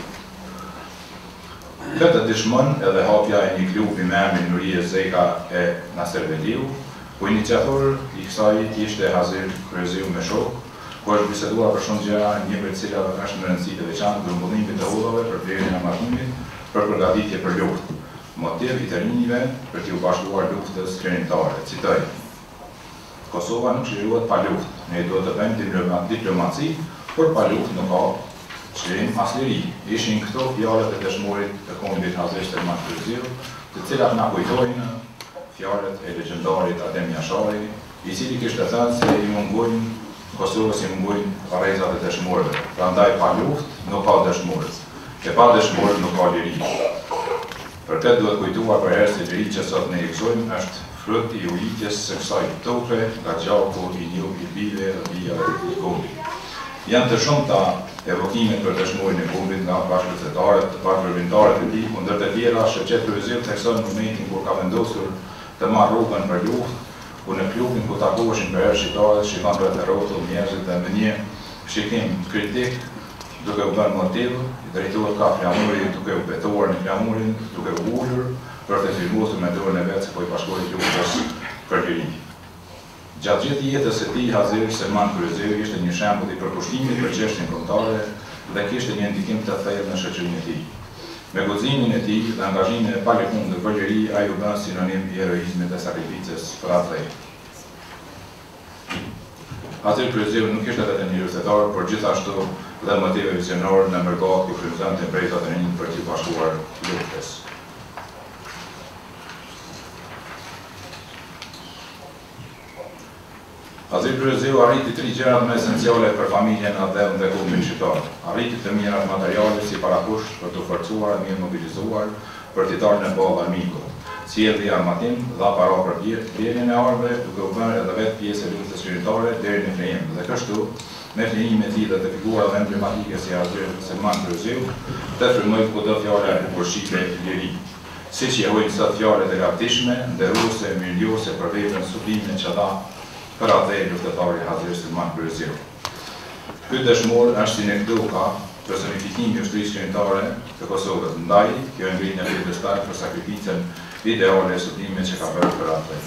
Speaker 6: Këtë dëshmon edhe hapja e një klubi me emrin Nurie Zeka e Naser Veliu, ku iniciator i kësaj ishte Azil Kryzeu me shok, ku është biseduar për shumë gjëra, një prej cilave është në rëndësi të veçantë grumbullimit të udhave për blerjen e martimit për përgatitje për luftë, motiv i të rinjve për t'u bashkuar luftës krenitare. Citoj: Kosova nuk shlirohet pa luftë, ne duhet të bëjmë diplomaci, por pa luftë nuk ka çlim as liri. Ishin këto fjalët e dëshmorit të kombit Azil Selman Kryzeu, të cilat na kujtojnë fjalët e legjendarit Adem Jashari, i cili kishte thënë se i mungojnë Kosovës i mungojnë rrezat e dëshmorëve. Prandaj pa luftë nuk ka dëshmorë. E pa dëshmorë nuk ka liri. Për këtë duhet kujtuar për herë se liri që sot ne i gëzojmë është frukt i ujitjes së kësaj toke nga gjaku i një i bive dhe bijave të kombit. Janë të shumta evokimet për dëshmorin e kombit nga bashkëpunëtarët, bashkëpunëtarët e tij, kundër të tjera shoqet Kryzeu thekson momentin kur ka vendosur të marrë rrugën për luftë, ku në klubin ku takoheshin për herë shqiptarët, shikon rreth e rrotull njerëzit dhe me një shikim kritik, duke u bërë motiv, i drejtohet ka flamuri, duke u betohuar në flamurin, duke u ulur, për të firmosur me dorën e vet se po i bashkohej luftës për liri. Gjatë gjithë jetës së tij, Azil Selman Kryzeu ishte një shembull i përkushtimit për çështjen kombëtare dhe kishte një ndikim të thellë në shoqërinë e tij. Me guximin e tij dhe angazhimin e palëfundur për liri, ai u bë sinonim i heroizmit dhe sakrificës për atë. Azil Kryzeu nuk ishte vetëm një luftëtar, por gjithashtu dhe motive visionore në Mërgat ku frymëzonte brezat e rinj për të bashkuar luftës. Azil Kryzeu arriti tri gjërat më esenciale për familjen Adem dhe kombin shqiptar. Arriti të mirat materiale si parakusht për të forcuar e mirë mobilizuar për t'i dalë në ballë armikut. cilë dhe armatim dha para për blerjen e armëve, duke u bërë edhe vetë pjesë e luftës shëritare deri në flenim. Dhe kështu, me flenime e tij dhe të figurave emblematike si Hazreti Selman Kërziu, të frymoj kudo fjala e përshqipe liri. Siç jehojnë sot fjalët e gatishme, nderuese, mirënjohëse për veprën sublime që dha për atë luftëtari Hazreti Selman Kërziu. Ky dëshmor është sinekdoka personifikimi i ushtrisë shëritare të Kosovës. Ndaj, kjo e ngrihet në piedestal për sakrificën ideale e sublime që ka bërë për atë.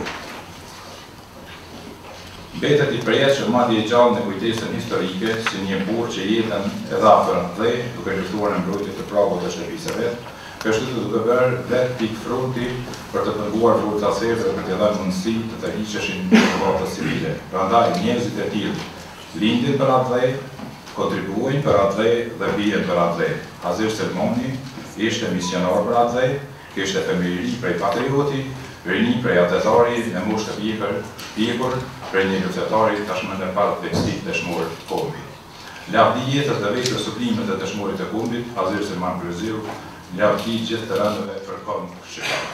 Speaker 6: Mbetet i përjetshëm madje i gjallë në kujtesën historike si një burr që jetën e dha për atë, duke luftuar në mbrojtje të pragut të shtëpisë së vet, kështu duke bërë vetë pikë frunti për të penguar forcat serbe dhe për t'i dhënë mundësi të tërhiqeshin luftëtarët civile. Prandaj njerëzit e tillë lindin për atë, kontribuojnë për atë dhe bien për atë. Hazreti Selmani ishte misionar për atë, kishte fëmijëri prej patrioti, rini prej atetari në moshë të pjekur, pjekur prej një luftëtari tashmë në parë tekstit dëshmor të kombit. Lavdi jetës dhe veprës sublime të dëshmorit të kombit, Hazreti Selman Kërziu, lavdi gjithë të rëndëve për kombë shqiptar.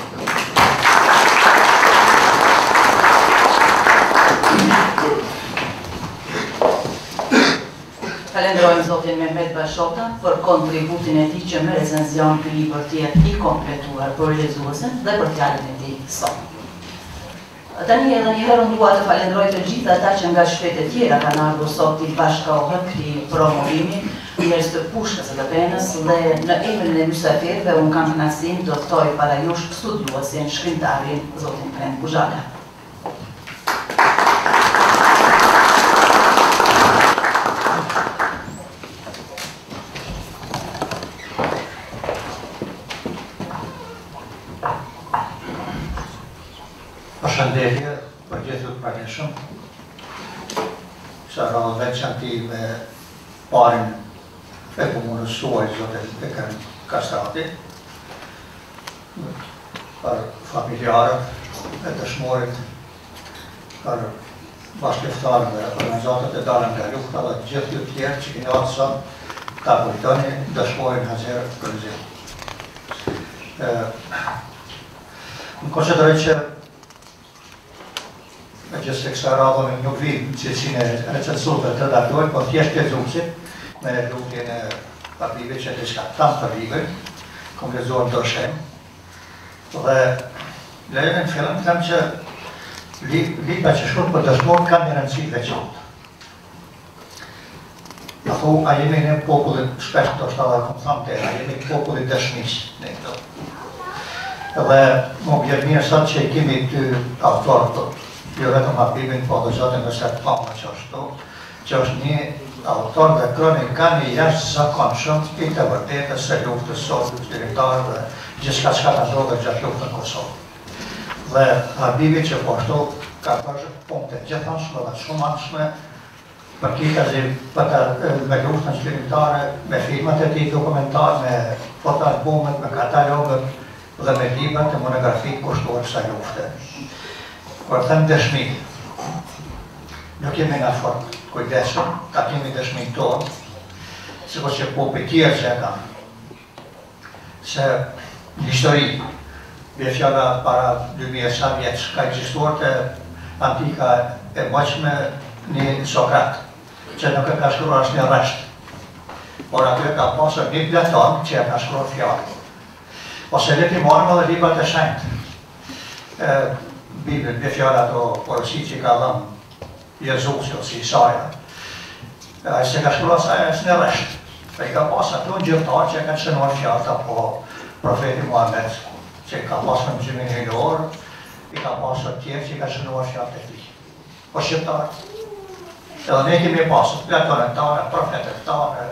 Speaker 3: Falenderojmë Zotin Mehmet Bashota për kontributin e tij që me recenzion ky libër të jetë i kompletuar për lezuesin dhe për fjalën e tij sot. Tani edhe një herë dua të falenderoj të gjithë ata që nga shtete tjera kanë ardhur sot të bashkohen këtij promovimi, njerëz të Pushkës së Penës dhe në emrin e mysafirëve unë kam kënaqësinë të ftoj para jush studiuesin, shkrimtarin Zotin Prem Kuzhaka.
Speaker 1: Përshëndetje për gjithë të pranishëm. Sa rrallë veçanti me parin e komunës suaj, zotin Bekër Kastrati, për familjarët e dëshmorit, për bashkëftarët dhe organizatët e dalën nga lufta dhe gjithë ju tjerë që kini atë sot ta kujtoni dëshmorin Hazreti Kërziu. Më konsideroj që me gjithë se kësa radhën nuk vinë në cilësinë e recensurve të redaktorë, po thjesht të zumësit me lutjen e papive që të shka tamë për libër, kom lezuar në dërshem. Dhe lejën në fillim them që libra që shkruan për dëshmor kanë një rëndësi veçantë. Ja thu, a jemi në popullit, shpesh të është edhe kom thamë të, a jemi popullit dëshmisë në këto. Dhe më bjerë mirë sot që i kemi të autorë të jo vetëm hapibin, po dhe zotin nëse të pamë që është që është një autor dhe kronikan një jashtë zakonshëm i të vërtetës se luftës sot, shqiptarë dhe gjithçka çka ka ndodhur gjatë luftës në Kosovë. Dhe habibi që po ashtu ka bërë punë të gjithanshme dhe shumë anshme për kikazi me luftën shqiptare, me filmat e tij dokumentar, me fotoalbumet, me katalogët dhe me libra të monografik kushtuar kësaj lufte. Kërë thëmë dëshmi, nuk jemi nga fort kujdesëm, ka kemi dëshmi tonë, se po që po për tjerë që e kam, se një histori, bje fjalla para dy mijë e sa vjetës, ka egzistuar të antika e moqme një Sokrat, që nuk e ka shkruar asë një reshtë, por aty e ka pasur një Platon që e ka shkruar fjallë. Ose leti morëm edhe librat e shenjtë, Bibel, me fjalla të porosit që ka dhëmë Jezusi ose Isaja. A i se ka shkruar Isaja e së një reshtë. Dhe i ka pas ato në gjërtar që ka shënuar fjallë apo profeti Muhammed, që ka pas në mëzimin e lorë, i ka pas të tjerë që ka shënuar fjallë të ti. Po shqiptarë. Edhe ne kemi pasur Platonët tane, profetët tane,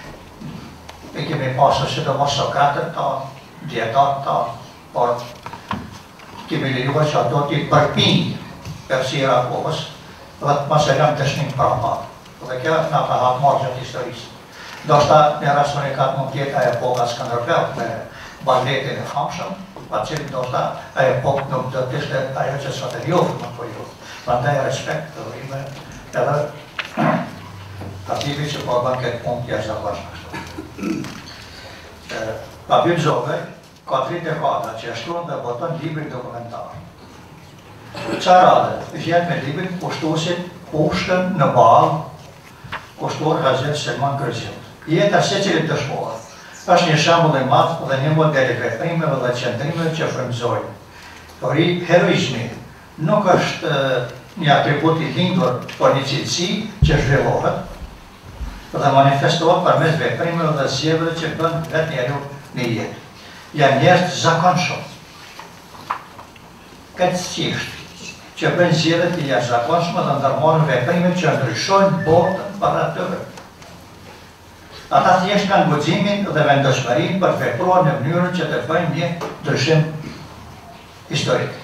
Speaker 1: ne kemi pasur që të mos Sokratët tane, djetarët tane, por kemi lejuar që ato t'i përpinjë persira kohës dhe të maselëm të shnim para parë. Dhe kjo nga ka hatë marë gjatë historisë. Do shta një rasonikat mund tjetë a epoka Skënderbeu me baletin e famshëm, pa cilë do shta a epokë nuk do t'ishte ajo që sot e ljofë më po ljofë. Pra ndaj respekt të dhime edhe ativi që po bën këtë punë t'ja zakonshme kështu. Pa bjë zove, ka tri dekada që e shkruan dhe boton librin dokumentar. Qa radhe, vjen me librin kushtuesit Ushtën në balë, kushtuar Hazret Selman Kërziut. Jeta secilit dëshmor është një shembull i madh dhe një model i veprimeve dhe qëndrimeve që frymëzojnë. Por heroizmi nuk është një atribut i lindur, por një cilësi që zhvillohet dhe manifestohet përmes veprimeve dhe zgjedhjeve që bën vetë njeriu në jetë. Janë njerëz të zakonshëm. Këtë thjesht që bën zgjedhje të jashtëzakonshme dhe ndërmarrin veprime që ndryshojnë botën para tyre. Ata thjesht kanë guximin dhe vendosmërinë për të vepruar në mënyrën që të bëjnë një ndryshim historik.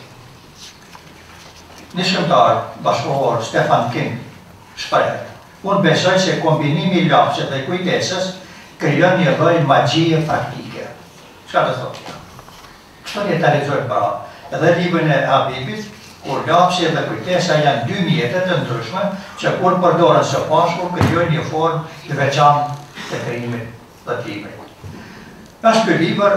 Speaker 1: Një shkrimtar bashkëkohor, Stephen King, shpreh: "Unë besoj se kombinimi i lapsit dhe kujtesës krijon një lloj magjie praktike." Çfarë do thotë? Kështu ne ta lexojmë para. Edhe librin e Habibit, kur lapsi dhe kujtesa janë dy mjete të ndryshme që kur përdoren së bashku krijojnë një formë të veçantë të krijimit dhe timit. Pas ky libër,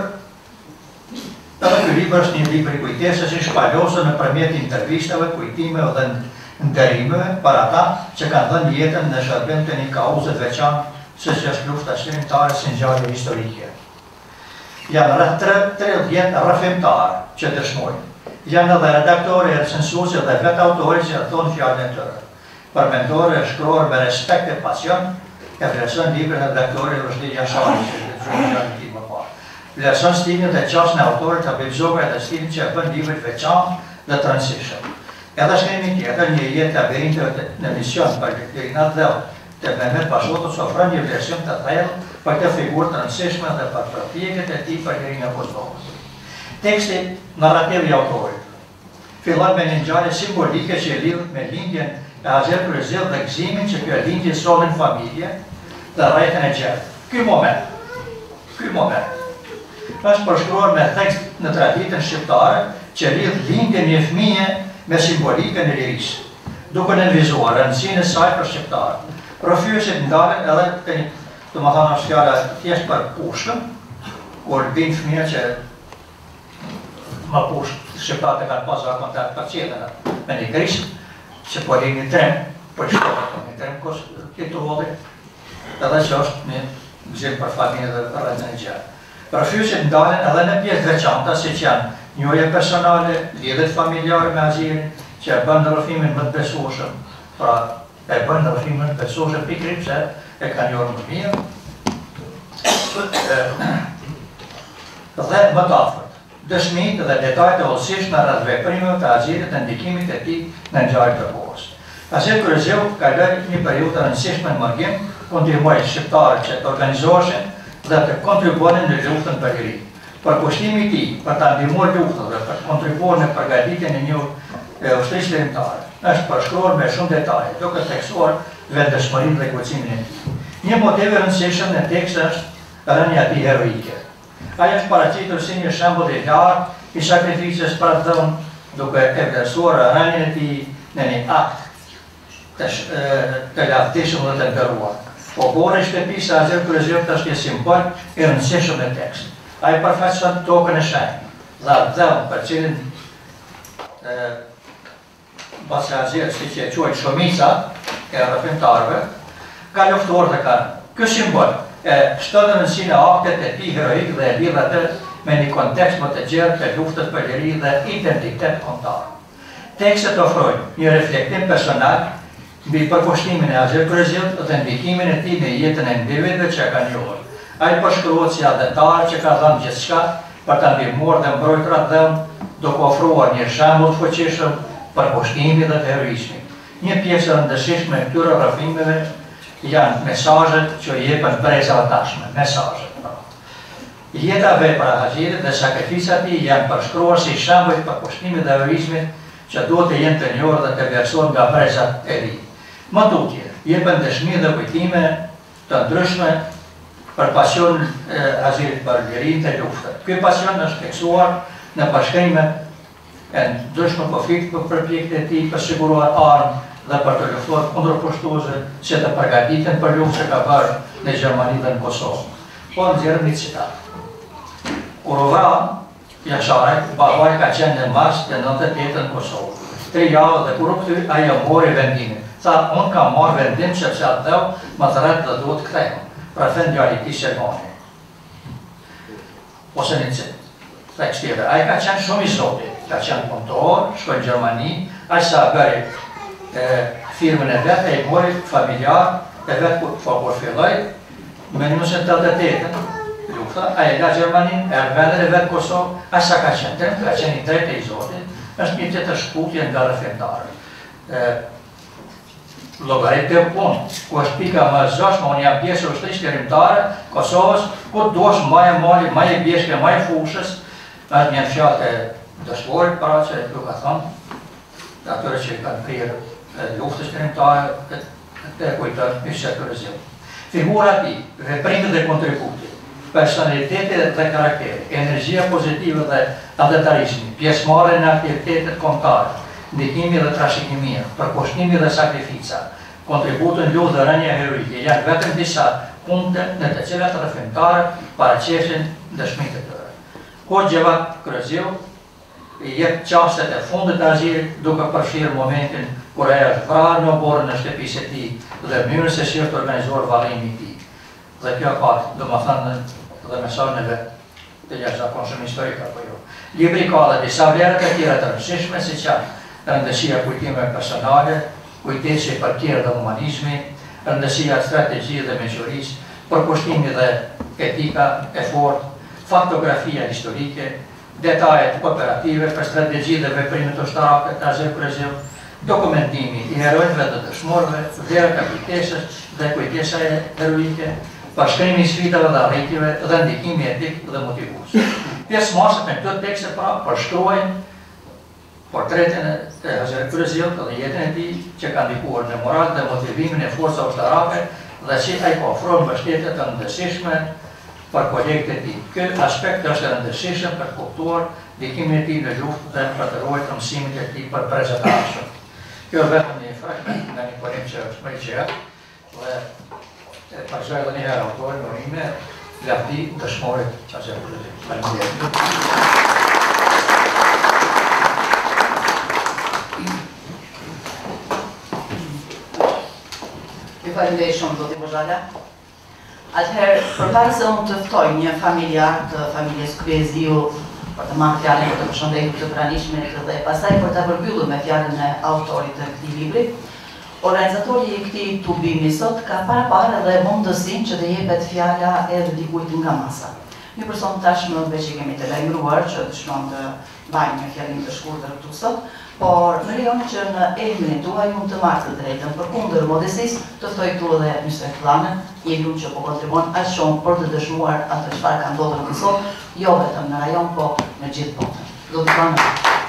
Speaker 1: edhe ky libër është një libër i kujtesës i shpalosur nëpërmjet intervistave, kujtimeve dhe nderimeve për ata që kanë dhënë jetën në shërbim të një kauze të veçantë, siç është lufta shkrimtare si ngjarje historike. Janë rreth tridhjetë rrëfimtarë që dëshmojnë. Janë edhe redaktorë, recensuese dhe vetë autorë që thonë fjalën e tyre. Përmendore e shkruar me respekt e pasion, e vlerëson librin e redaktorit Rushdi Jashari, që lexuam fjalën e tij më parë. Vlerëson stilin dhe qasjen e autorit Habib Zogaj dhe stilin që e bën librin veçantë dhe të rëndësishëm. Edhe shkrimi tjetër, Një jetë labirinteve në mision për Lirina Dhell, të Mehmet Pashotos ofron një vlerësim të thellë për këtë figurë të rëndësishme dhe për përpjekjet e tij për lirinë e Kosovës. Teksti narrativ i autorit fillon me një ngjarje simbolike që lidhet me lindjen e Hazret Kërziut dhe gëzimin që kjo lindje solli në familje dhe rrethën e gjerë. Ky moment, ky moment është përshkruar me tekst në traditën shqiptare që lidh lindjen e një fëmije me simbolikën e lirisë, duke nënvizuar rëndësinë e saj për shqiptarët. Profyesit ndalen edhe të një, të më thënë është fjala thjesht për pushkën, kur bin fëmija që më pushtë shqiptarët e kanë pasur kontakt për qetën me një grisë, që po një trem, për shtohet, një trem kosë titulli, edhe që është një gëzim për familje dhe rrethën e gjerë. Përfyeshit ndalen edhe në pjesë veçanta, si që janë njohje personale, lidhjet familjare me Azirin, që e bën rrëfimin më të besueshëm, pra e bën rrëfimin të besueshëm pikërisht se e kanë njohur më mirë. Dhe më të afërt, dëshmitë dhe detajet e hollësishme rreth veprimeve të Azirit dhe ndikimit e tij në ngjarjet e kohës. Hazret Kërziut kaloi një periudhë të rëndësishme në Morgim, ku ndihmoi shqiptarët që të organizoheshin dhe të kontribuonin në luftën për liri. Për kushtimi i tij për ta ndihmuar luftën dhe për të kontribuar në përgatitjen e një ushtrisë lirimtare është përshkruar me shumë detaje, duke theksuar vendosmërinë dhe guximin e tij. Një motiv i rëndësishëm në tekst është rënia e tij heroike. Ajo është paraqitur si një shembull i lartë i sakrificës për të dhënë, duke e vlerësuar rënien e tij në një akt të, të lavdishëm dhe të nderuar. Populli i shtëpisë së Hazret Kërziut është një simbol i rëndësishëm në tekst. Ai përfaqëson tokën e shenjtë dhe dhënë për cilin bashkë Hazret, si që e quajnë shumica e rrëfimtarëve, ka luftuar dhe kanë. Ky simbol e shton rëndësinë e aktet e tij heroik dhe e lidh atë me një kontekst më të gjerë të luftës për liri dhe identitet kombëtar. Tekstet ofrojnë një reflektim personal mbi përkushtimin e Hazret Kërziut dhe ndikimin e tij në jetën e individëve që ka njohur. Ai përshkruhet si adhetar që ka dhënë gjithçka për ta ndihmuar dhe mbrojtur atë dhënë, duke ofruar një shembull të fuqishëm për kushtimin dhe heroizmin. Një pjesë e rëndësishme e këtyre rrëfimeve janë mesazhet që i jepen brezave tashme, mesazhet. Jeta vepra e Hazirit dhe sakrificat e tij janë përshkruar si shembull për kushtimin dhe heroizmin që duhet të jenë të njohur dhe të vlerësohen nga brezat e ri. Më tutje, jepen dëshmi dhe kujtime të ndryshme për pasionin e Hazirit për lirinë të luftës. Ky pasion është theksuar në bashkëngime e ndryshme konflikte për përpjekjet e tij për siguruar armë dhe për të luftuar kundër pushtuesve që të përgatiten për luftën që ka bërë në Gjermani dhe në Kosovë. Po nxjerrim një citat.
Speaker 7: Kur u vra, Jasharaj, babaj ka qenë në mars të nëntëdhjetë e tetën në Kosovë. Tri javë dhe kur u kthy, ai e mori vendimin. Tha, unë kam marrë vendim sepse atë dheu më thret dhe duhet kthehen. Pra thënë djali i tij Sermani. Ose në cit. Tek tjetër, ai ka qenë shumë i zotit, ka qenë punëtor, shkoi në Gjermani, ai sa bëri firmën e vet, e mori familjar, e vet kur kur filloi me njëzet e tetën. Lufta, a e la Gjermanin, e vendin e vetë Kosovë, a sa ka qenë tërë, ka qenë i drejtë e i Zotit, është një të të shkutje nga rëfimtarë. Logarit të punë, ku është pika më zëshme, unë jam pjesë o shtrisë kërimtare, Kosovës, ku të doshë maje mali, maje bjeshke, maje fushës, është një fjatë e dështorit, para që e të ka thonë, atyre që kanë prirë luftës kërimtare, të kujtën, ishë të rëzilë. Figura ti, veprimit dhe kontributit, personalitetit dhe karakteri, energjia pozitive dhe adetarizmi, pjesëmarrja në aktivitetet kombëtare, ndikimi dhe trashëgimia, përkushtimi dhe sakrifica, kontributin luftë dhe rënia heroike, janë vetëm disa punte në të cilat rrëfimtarët paraqesin dëshmitë të tyre. Hoxha Kryeziu i jep çastet e fundit të azilit duke përfshirë momentin kur ai është vrarë në borën e shtëpisë së tij dhe mënyrën se si është organizuar varrimi i tij. Dhe kjo ka, domethënë, dhe mesazhin e vet të jashtëzakonshëm historik apo jo. Libri ka dhe disa vlerë të tjera të rëndësishme, siç janë rëndësia kujtimeve personale, kujtesi për tjerë dhe humanizmi, rëndësia strategji dhe mençurisë, përkushtimi dhe etika e fortë, faktografia historike, detajet operative për strategji dhe veprimet ushtarake të Azir Kryeziu, dokumentimi i herojve dhe dëshmorëve, vlerat e kujtesës dhe kujtesa heroike, përshkrimi i sfidave dhe arritjeve dhe ndikimi etik dhe motivues. Pjesëmarrësit në këto tekste pra përshkruajnë portretin e Azir Kryeziut dhe jetën e tij që ka ndikuar në moral dhe motivimin e forcave ushtarake dhe si ai po ofron mbështetje të rëndësishme për kolegët e tij. Ky aspekt është rëndësishëm për të kuptuar ndikimin e tij në luftë dhe për të ruajtur mësimet e tij për prezantatën. Kjo vetëm një fragment nga një poem që është më i gjatë dhe e përgjoj edhe një herë autorin në rime lavdi dëshmorit që është e Kryeziu. Faleminderit.
Speaker 3: Ju falenderoj shumë, zoti Bozhala. Atëherë, përpara se unë të ftoj një familjar të familjes Kryeziu për të marrë fjalën për të përshëndetur të pranishmit dhe pastaj për ta përmbyllur me fjalën e autorit të këtij libri, organizatori i këtij tubimi sot ka parapara dhe mundësinë që të jepet fjala edhe dikujt nga masa. Një person tashmë veç që kemi të lajmëruar që dëshmon të bajnë një fjalim të shkurtër këtu sot, por më lejoni që në emrin tuaj unë të marr të drejtën përkundër modestisë të ftoj këtu edhe Mysret Llanën, një grup që po kontribon aq shumë për të dëshmuar atë çfarë ka ndodhur në Kosovë, jo vetëm në rajon, po në gjithë botën. Zoti Llanën.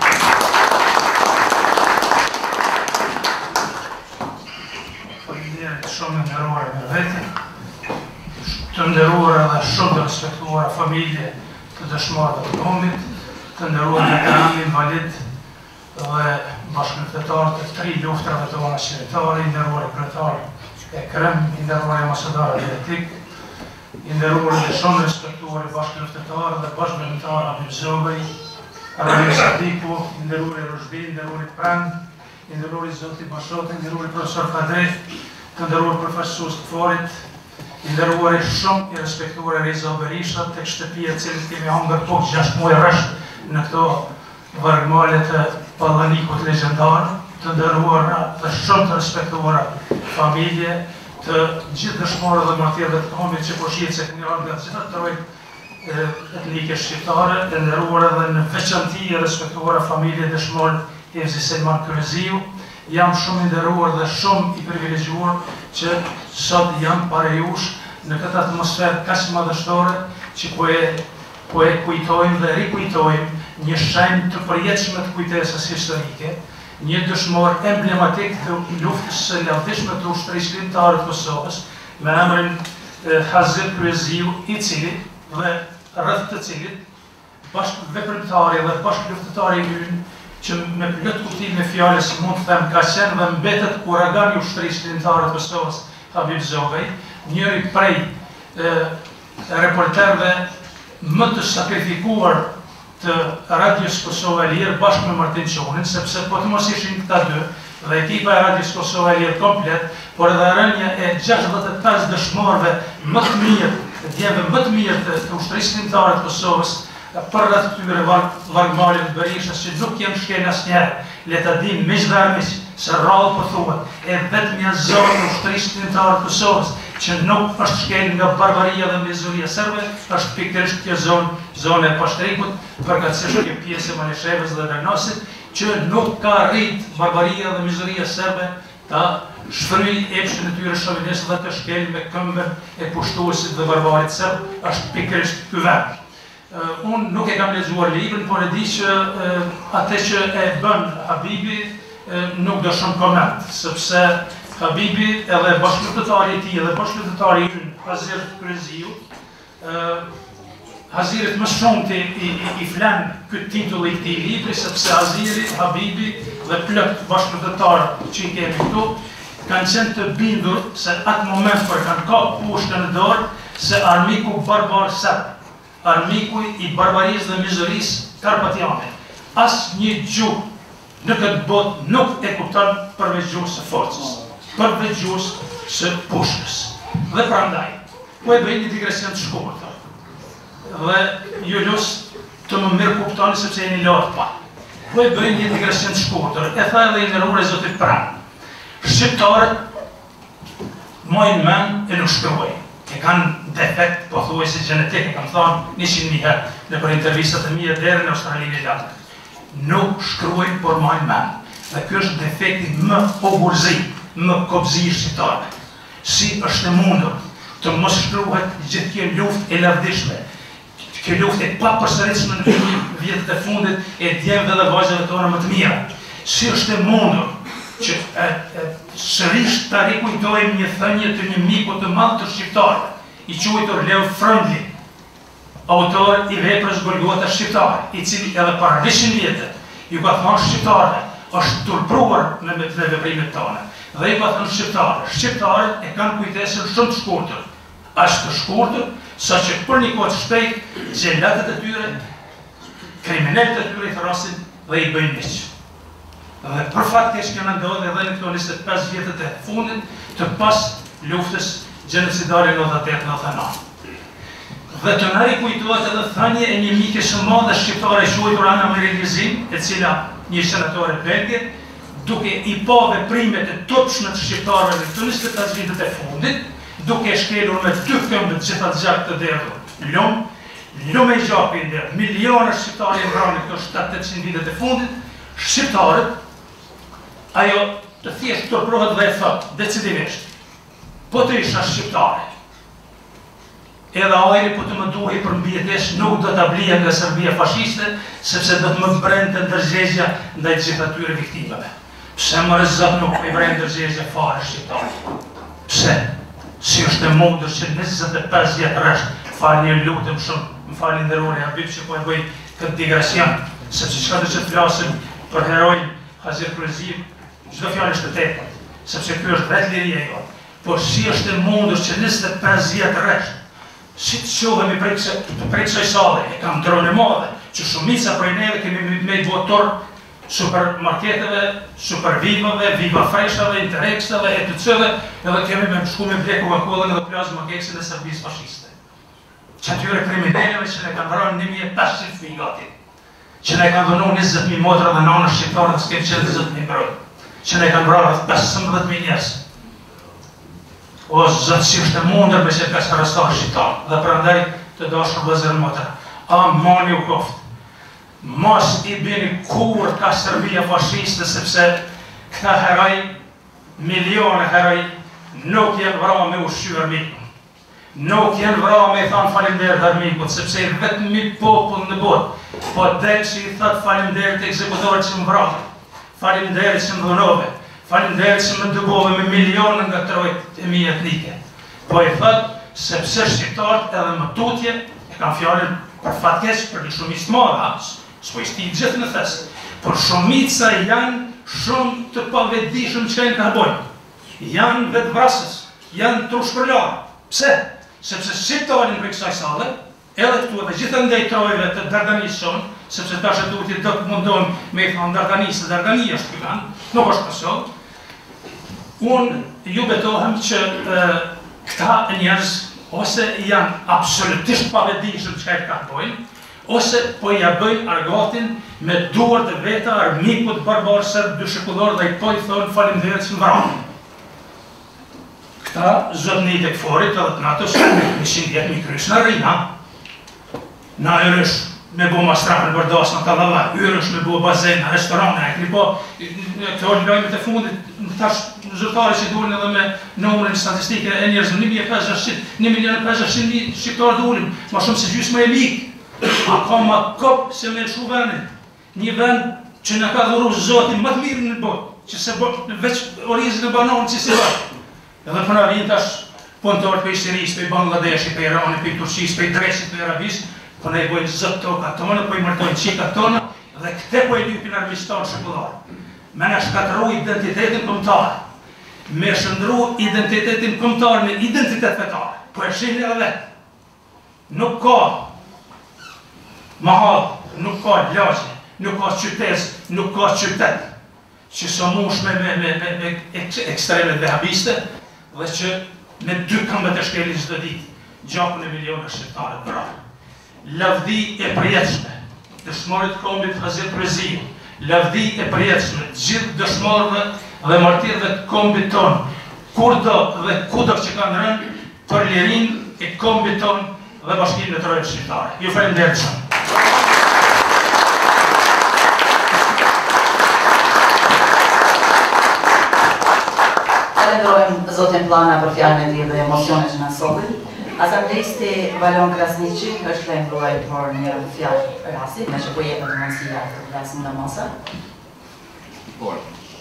Speaker 8: Faleminderit shumë të nderuar me vete, të nderuar edhe shumë të respektuar familje të dëshmorëve të kombit, të nderuar veteran invalid dhe bashkëpunëtorë të tri luftrave të tona shqiptare, i nderuar kryetar e Krem, i nderuar ambasador dietik, i nderuar dhe shumë respektuar bashkëpunëtor dhe bashkëpunëtor Abdul Zovej, Arabia Sadiku, i nderuar Rushdi, i nderuar Prang, i nderuar zoti Bashot, i nderuar profesor Kadri, të nderuar profesorët të forit, i nderuar shumë i respektuar Reza Berisha, tek shtëpia e cilit kemi hangër po gjashtë muaj rresht në këto vargmale të Pallanikut legjendar, të nderuara dhe shumë të respektuara familje, të gjithë dëshmorët dhe martirëve të kombit që po shihet se kanë ardhur nga gjithë trojë etnike shqiptare, të nderuara dhe në veçanti e respektuara familje dëshmorë Evzi Selman Kryeziu. Jam shumë i nderuar dhe shumë i privilegjuar që sot jam para jush në këtë atmosferë kaq madhështore që po e po e kujtojmë dhe rikujtojmë një shenjë të përjetshme të kujtesës historike, një dëshmor emblematik të luftës së lavdishme të ushtrisë kombëtare të Kosovës, me emrin Azir Kryeziu, i cili dhe rreth të cilit bashkëveprimtari dhe bashkëluftëtari i ynë, që me plot kuptim e fjalës mund të them ka qenë dhe mbetet uragani i ushtrisë kombëtare të Kosovës, Habib Zovej, njëri prej reporterëve më të sakrifikuar të Radios Kosova e Lirë bashkë me Martin Qonin, sepse po të mos ishin këta dy, dhe ekipa e Radios Kosova e Lirë komplet, por edhe rënja e gjashtëdhjetë e pesë dëshmorëve më të mirë, të djemve më të mirë të, të ushtrisë kombëtare të Kosovës, për rreth këtyre vargmalit të Berishës që nuk janë shkel asnjëherë, le ta dinë miq dhe armiq se rrallë po thuhet, e vetmja zonë e ushtrisë kombëtare të Kosovës që nuk është shkel nga barbaria dhe mizuria serbe, është pikërisht kjo zonë, zona e Pashtrikut, përkatësisht kjo pjesë e Malishevës dhe Drenosit, që nuk ka rrit barbaria dhe mizuria serbe ta shfryj epshin e tyre shovinistë dhe të shkel me këmbën e pushtuesit dhe barbarit serb, është pikërisht ky vend. Uh, unë nuk e kam lexuar librin, por e di që uh, atë që e bën Habibi uh, nuk do shumë koment, sepse Habibi edhe bashkëpunëtari i tij dhe bashkëpunëtari i Hazir Kryziu, uh, Hazirit më shumë të i, i, i flan këtë titull i këtij libri, sepse Haziri, Habibi dhe plot bashkëpunëtarë që i kemi këtu kanë qenë të bindur se atë moment për kanë ka pushtën në dorë se armiku barbar serb, armiku i barbarisë dhe mizurisë karpatiane. Asë një gjuhë në këtë botë nuk e kupton përveç gjuhës së forcës, përveç gjuhës së pushtës. Dhe prandaj, po e bëj një digresion të shkurtër. Dhe ju lus të më mirë kuptoni sepse jeni lartë pa. Po e bëj një digresion të shkurtër. E tha edhe i nderuar Zoti Pran. Shqiptarët mojnë mend e nuk shkruajnë. E kanë defekt, po thuaj si genetik, e kam thonë njëqind mijë herë në për intervistat e mia deri në Australinë e Latë. Nuk shkruajnë, por mojnë mend. Dhe kjo është defekti më ogurzi, më kobzi shqiptarëve. Si është e mundur të mos shkruhet gjithë kjo luftë e lavdishme, kjo luftë e papërsëritshme në vjetët e fundit e djemve dhe vajzave tona më të mira. Si është e mundur që e, e, sërish të rikujtojmë një thënje të një miku të madh të shqiptarëve, i quajtur Leo Frëndli, autor i veprës Golgota shqiptare, i cili edhe para njëqind vjetë ju ka thonë shqiptarëve, është turpruar në me të veprimet tona. Dhe i ka thënë shqiptarëve, shqiptarët e kanë kujtesën shumë të shkurtër, aq të shkurtër, sa që për një kohë të shpejt, gjelatët e tyre, kriminalët e tyre i thrasin dhe i bëjnë miq. Dhe për fat keq që na ndodhi edhe në këto njëzet e pesë vjetët e fundit të pas luftës gjenocidare në dhjetë e nëntëdhjetë e nëntë. Dhe të na rikujtohet edhe thënie e një mike së madhe shqiptare e quajtur Ana Maria Lizin, e cila një senatore belge, duke i pa veprimet e turpshme të shqiptarëve në këto njëzet e pesë vjetët e fundit, duke shkelur me dy këmbë të gjitha të gjatë të derdhur lum, lume i gjapi në derë, miliona shqiptarë e vranë këto shtatë tetëqind vitet e fundit, shqiptarët ajo të thjesht turprohet dhe e thot, decidivisht, po të isha shqiptare, edhe ajri po të më duhej për mbjetesh nuk do të blija nga Serbia fashiste, sepse do të më brende ndërgjegja ndaj gjithë atyre viktimeve. Pse më rëzat nuk me brende ndërgjegja fare shqiptare? Pse? Si është e mundur që njëzet e pesë vjetë rresht, falni e lutëm shumë, më falni nderuari Habib që po e bëj këtë digresion, sepse çka do të flasim për herojin Hazir Kryziu, çdo fjalë është e tepërt, sepse ky është vetë liria e jote. Por si është e mundur që njëzet e pesë vjetë rresht, si të qohemi prej kësaj sale, e kam dronë e madhe, që shumica prej neve kemi me i botor supermarketeve, supervivave, viva freshave, interexave, e të cëve, edhe kemi me shku me ble Coca-Cola dhe plazma keksin e Serbisë fashiste. Që atyre kriminaleve që ne kanë vranë një mijë e pesëqind fëmijë gati, që ne kanë dhënë njëzet mijë motra dhe nana shqiptare dhe s'kem qenë njëzet mijë mbrojtë, që ne kanë vranë pesëmbëdhjetë mijë njerëz. O zëtë si është e mundër me që ka së rëstarë shqiptarë, dhe prandaj të dashur vëzër motra, a mani u koftë. Mos i bini kur ka Serbia fashiste, sepse këta heroj, milione heroj, nuk jenë vra me ushqy armikun. Nuk jenë vra me i thanë falimderit armikut, sepse i vetëmi popull në botë, po del që i thëtë falimderit e ekzekutorët që më vratë, falimderit që më dhunove, falimderit që më dëbove me milionë nga trojt e mi etnike. Po i thëtë, sepse shqiptarët edhe më tutje, e kam fjallin për fatkeq për një shumicë të madhe, s'po i sti gjithë në thesë, por shumica janë shumë të pavetdijshëm që kanë bojnë. Janë vetë vrasës, janë trushpërlarë. Pse? Sepse shqiptarin për kësaj sale, edhe këtu edhe gjithandej trojve të Dardanisë sonë, sepse tash e duhet të mundohem me i thonë Dardanisë, Dardani është ky vend, nuk është Kosovë. Unë ju betohem që këta njerëz ose janë absolutisht pavetdijshëm çka e kanë bojnë, ose po ja bëjnë argatin me duart e veta armikut barbar serb dyshekullor dhe i po i thonë faleminderit që më vranë. Këta zotënit e këforit edhe të natës nishin djetë mi krysh në rina. Na yrësh me bo mastrap në bërdas në të dhava, yrësh me bo bazen në restorane, e këni po këto lojmet e fundit, në tash zotari që dullin edhe me numrin statistike e njerëzën, një mijë e pesëdhjetë, një milion e pesëdhjetë mijë shqiptarë dullin, ma shumë se gjysmë e likë. A ka ma kopë se me lëshu vendin. Një vend që në ka dhuru zotin më të mirë në botë, që se veç orizën e banonë që si bërë. Edhe përna vinë tash punëtorët për Sirisë, për Bangladeshi, për Irani, për Turqisë, për Dresit, për Arabisë, përna i bojnë zëtë toka tonë, për i mërtojnë qika tonë, dhe këte po i lypin armistonë shëkullarë. Me në shkatëru identitetin këmëtarë, me shëndru identitetin këmëtarë me identitet vetarë, po e shihni edhe vetë. Nuk ka mahal, nuk ka lagje, nuk ka qytez, nuk ka qytet, që së mushme me, me, me, me ekstremet vehabiste, dhe që me dy këmbët e shkeli çdo ditë, gjakun e milionë shqiptare të vrarë. Lavdi e përjetshme, dëshmorit kombit Hazir Preziu, lavdi e përjetshme, gjithë dëshmorëve dhe martirëve të kombit tonë, kurdo dhe kudo që kanë rënë për lirinë e kombit tonë dhe bashkimin e trojës shqiptare. Ju falenderoj shumë.
Speaker 3: Falenderojmë zotin Plana për fjalën e tij dhe emocionet që na solli. Azardesti Valon Krasniqi është lembruar për një fjalë rasti, me që po jepet mundësia të flasim në masa.
Speaker 6: Por.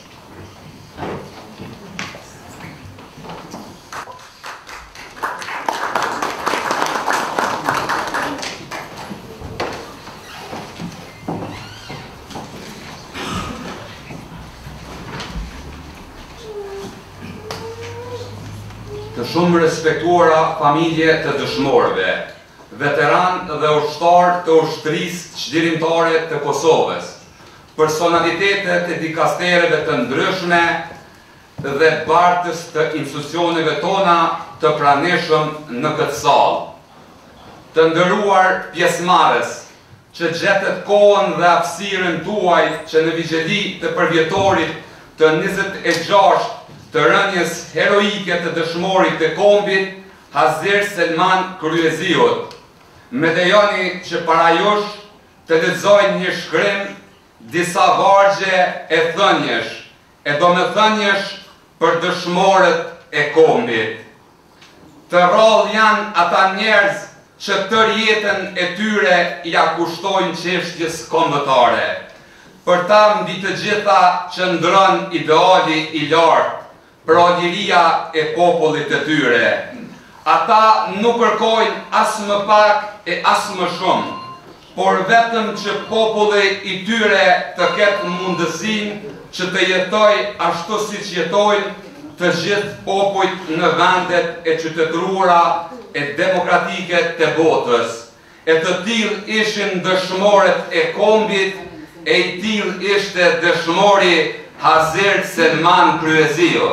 Speaker 9: Të shumë respektuara familje të dëshmorëve, veteran dhe ushtar të ushtrisë çlirimtare të Kosovës, personalitetet e dikastereve të ndryshme dhe bartës të institucioneve tona të pranishëm në këtë sallë. Të nderuar pjesëmarrës që gjetët kohën dhe hapësirën tuaj që në vigjeli të përvjetorit të njëzet e gjashtë të rënjes heroike të dëshmorit të kombit Hazir Selman Kryeziut. Me dejoni që para jush të lexojnë një shkrim disa vargje e thënjesh, e do me thënjesh për dëshmorët e kombit. Të rrallë janë ata njerëz që tër jetën e tyre ja kushtojnë çështjes kombëtare. Për ta mbi të gjitha që ndron ideali i lartë, pra liria e popullit të tyre. Ata nuk kërkojnë as më pak e as më shumë, por vetëm që populli i tyre të ketë mundësinë që të jetoj ashtu siç jetojnë të gjithë popujt në vendet e qytetëruara e demokratike të botës. E të tillë ishin dëshmorët e kombit, e i tillë ishte dëshmori Hazir Selman Kryeziu.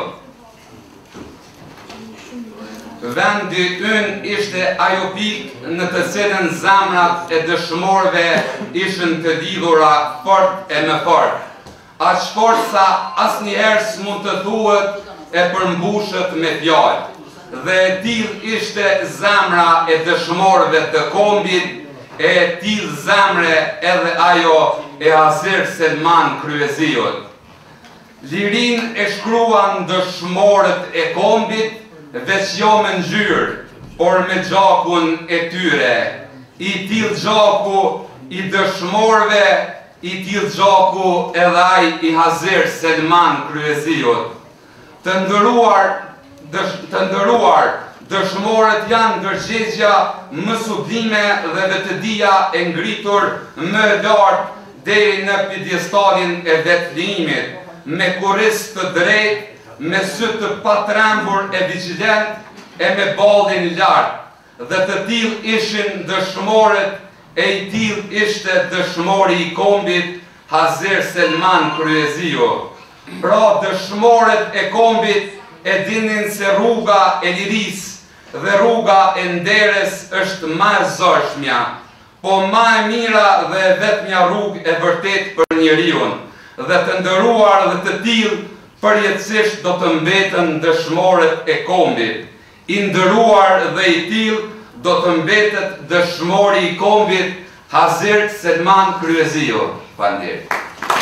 Speaker 9: Vendi ynë ishte ajo pikë në të cilën zemrat e dëshmorëve ishin të lidhura fort e me fort. Aq fort sa asnjëherë s'mund të thuhet e përmbushët me fjalë. Dhe e tillë ishte zemra e dëshmorëve të kombit, e tillë zemre edhe ajo e Hazir Selman Kryeziut. Lirin e shkruan dëshmorët e kombit, veç jo me ngjyrë, por me gjakun e tyre. I tillë gjaku i dëshmorëve, i tillë gjaku edhe ai i Hazir Selman Kryeziut. Të nderuar, të nderuar, dëshmorët janë ndërgjegja më sublime dhe vetëdia e ngritur më lart deri në pjedestalin e vetëlimit, me kurriz të drejtë, me sy të patrembur e vigjilent e me ballin lart. dhe të tillë ishin dëshmorët e i tillë ishte dëshmori i kombit Hazer Selman Kryeziu. Pra dëshmorët e kombit e dinin se rruga e lirisë dhe rruga e nderes është ma e zorshmja, po ma e mira dhe e vetmja rrugë e vërtet për njeriun, dhe të ndëruar dhe të tillë përjetësisht do të mbeten dëshmorët e kombit. I ndëruar dhe i tillë do të mbetet dëshmori i kombit Hazer Selman Kryeziu. Faleminderit.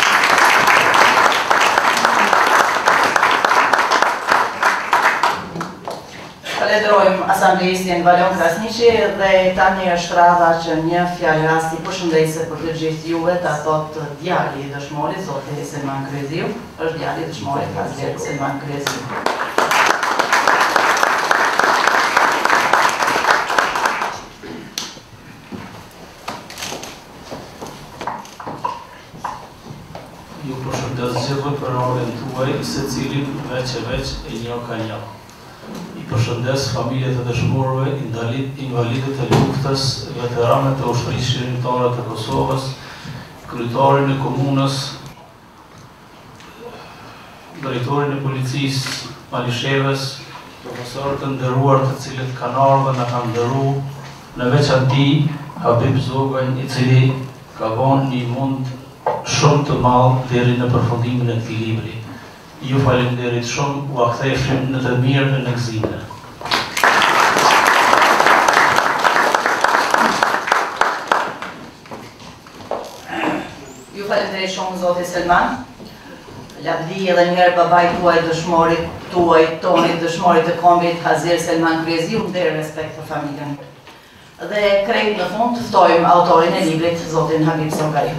Speaker 3: Falenderojmë asambleistin Valion Krasniqi dhe tani është radha që një fjalë rasti përshëndetse për të gjithë juve ta thotë djali i dëshmorit, zoti Selman Kryeziu, është djali i dëshmorit Hazer Selman Kryeziu.
Speaker 8: Ju përshëndes gjithë për orën tuaj, se cilin veç e veç e një ka një. I përshëndes familjet e dëshmorëve, invalidët e luftës, veteranët e ushtrisë shërimtare të Kosovës, kryetarin e komunës, drejtorin e policisë Malisheves, profesorët të nderuar të cilët kanë ardhur dhe na kanë nderuar, në veçanti Habib Zogaj, i cili ka vënë një mund shumë të madh deri në përfundimin e këtij libri. Ju faleminderit shumë, u aktheshim në të mirë në gëzime.
Speaker 3: Ju faleminderit shumë zoti Selman. Lavdi edhe njëherë babait tuaj, dëshmorit tuaj, tonit, dëshmorit të kombit Hazer Selman Kryeziu, ndër respekt për familjen. Dhe krejt në fund të ftojmë autorin e librit, zotin Habib Zogaj.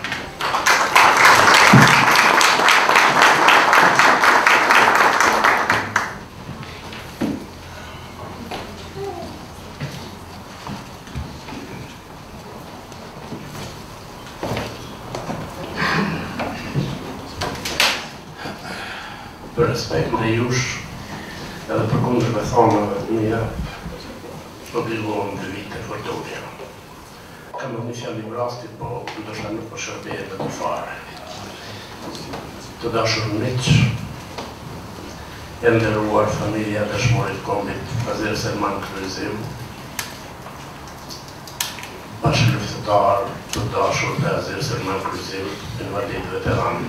Speaker 10: Për respekt në jush, edhe për kundër me thonëve të mija, obligohem dhe vite fërdoja. Kam në një fjalë i brastit, po ndoshta nuk po shërbehet dhe të fare. Të dashur miq, e nderuar familja e dëshmorit kombit Hazer Selman Kryeziu, bashkëluftëtar të dashur të Hazer Selman Kryeziu, invalid veteran,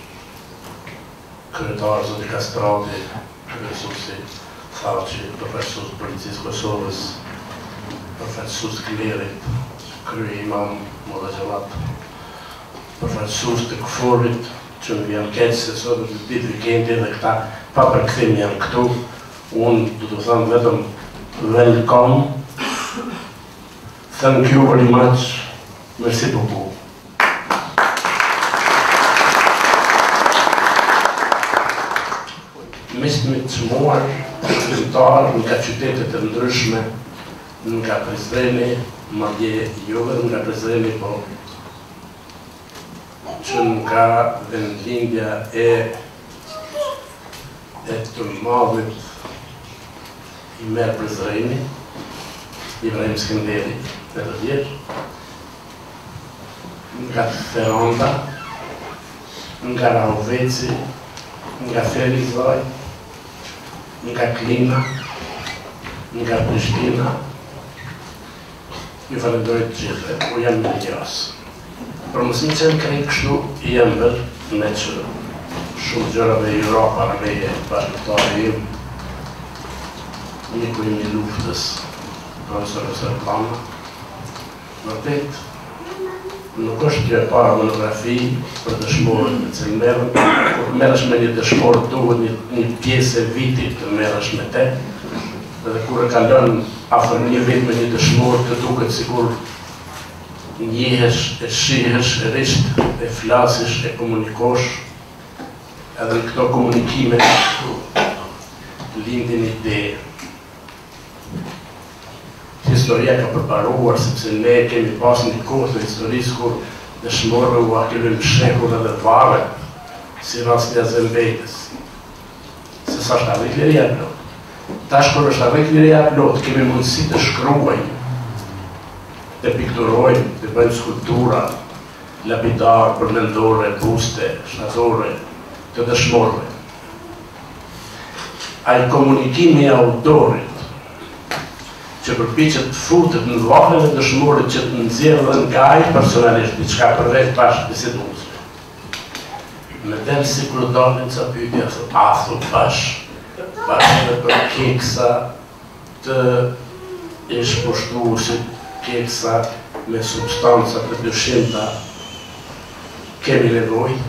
Speaker 10: kryetar zoti Kastrati, kryesuesi Thaçi, profesor policisë Kosovës, profesor Klerit, krye imam Molla Xhallat, profesor të Kufurit, që më vjen keq se sot është ditë vikendi dhe këta pa përkthim janë këtu. Unë do të them vetëm welcome, thank you very much, merci beaucoup. Mismi të shmuar, shkrimtar nga qytetet e ndryshme, nga Prizreni, madje jo vetëm nga Prizreni, po që nga vendlindja e e të madhit i merë Prizreni, Ibrahim Skënderi, e të tjerë, nga Ferranda, nga Rahoveci, nga Felizaj, nga Klina, nga Prishtina. Ju falenderoj të gjithë, u jam në jasë. Për mos më qenë krejt kështu, jam vërë, me që shumë gjërave i ra para meje, bashkëtare im, një ku imi luftës, profesor Serpana. Vërtet, nuk është kjo e para monografi për dëshmorët me cilë merën, kur merësh me një dëshmorë duhet një, një pjesë e vitit të merësh me te, dhe kur e kalon afër një vit me një dëshmorë të duket sikur njihesh, e shihesh, e risht, e flasish, e komunikosh, edhe në këto komunikime lindin ide. Historia ka përparuar, sepse ne kemi pas një kohë të historisë kur dëshmorëve u akilojmë shekull edhe vare, si rast një Zembejtës. Se sa shta Hitleria, Tash kur është arrit liria plot, kemi mundësi të shkruajmë, të pikturojmë, të bëjmë skulptura, lapidar, përmendore, buste, shnazore, të dëshmorëve. Ai komunikimi i autorit që përpiqet të futet në vallën e dëshmorit që të nxjerrë nga ai personalisht diçka përveç bashkë biseduesve. Me del si kur dalin ca pyetje a thu bash, bashkë për keksa të ish poshtuesit, keksa me substanca të dyshimta kemi nevojë.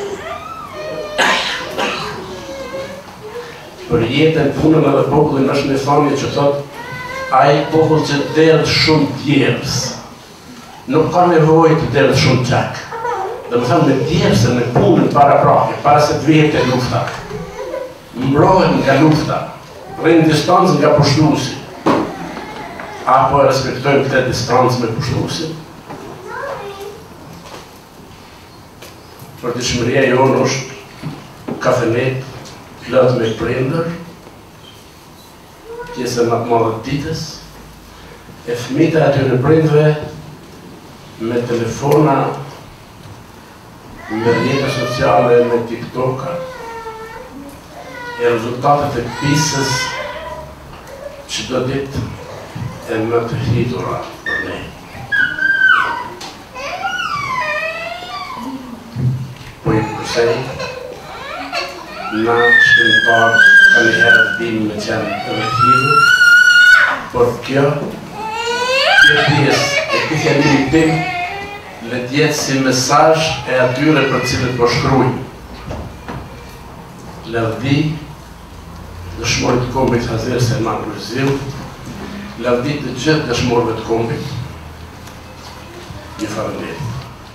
Speaker 10: Për jetën, punën edhe popullin është një thonje që thot ai popull që derdh shumë djeps nuk ka nevojë të derdh shumë gjak. Dhe më thëmë me djepsën, me punën para prake, para se të vjetë e lufta. Mbrohen nga lufta, rrinë distancën nga pushtuesi. Apo e respektojmë këtë distancë me pushtuesin. Për dëshmëria jonë është kafenet, plot me prindër, pjesën më të madhe të ditës, e fëmijët e atyre prindërve me telefona, me rrjete sociale, me TikToka, e rezultatet e pisës çdo ditë e më të hitura për ne. Po i përsej, na shkrimtar ka një herë të dim me qenë të rëhidur, por kjo, kjo pjesë e këtë fjalimin tim le tjetë si mesazh e atyre për cilët po shkruaj. Lavdi, dëshmorit të kombit Hazir Selman Kurziu, lavdi të gjithë dëshmorëve të kombit. Ju falenderoj.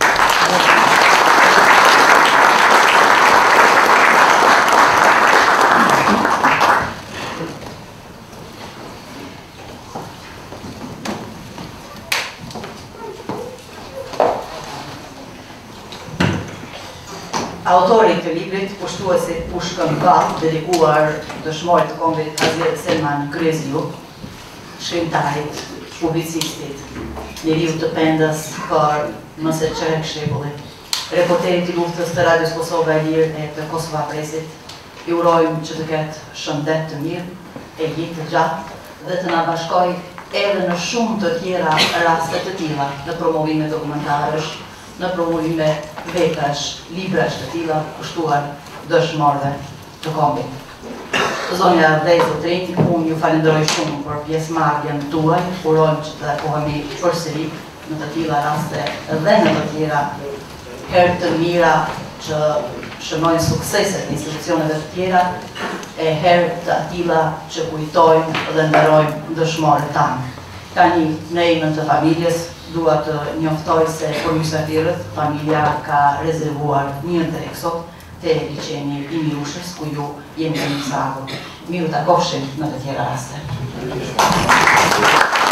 Speaker 3: Autori të librit, pushtuesi Pushkën Ball, dedikuar dëshmorit të kombit Hazir Selman Kurziu, shkrimtarit, publicistit, njeriu të pendës për mëse qërek shekullit, reporterit i luftës të Radios Kosova e Lirë e të Kosova Presit, i urojmë që të ketë shëndet të mirë, e jetë të gjatë dhe të na bashkoj edhe në shumë të tjera rastet të tilla në promovime dokumentarësh, në promovime veprash, librash të tilla kushtuar dëshmorëve të kombit. Zonja dhe zotrinj, unë ju falenderoj shumë për pjesëmarrjen tuaj, urojmë që të kohemi përsëri në të tilla raste dhe në të tjera herë të mira që shënojnë sukseset në institucioneve të tjera e herë të tilla që kujtojmë dhe nderojmë dëshmorët tanë. Ka një në emrin të familjes, dua të njoftoj se për mysafirët, familja ka rezervuar një ndërhek sot te liçeni i Mirushës, ku ju jemi të mësagur. Miru ta kofshim në të tjera raste.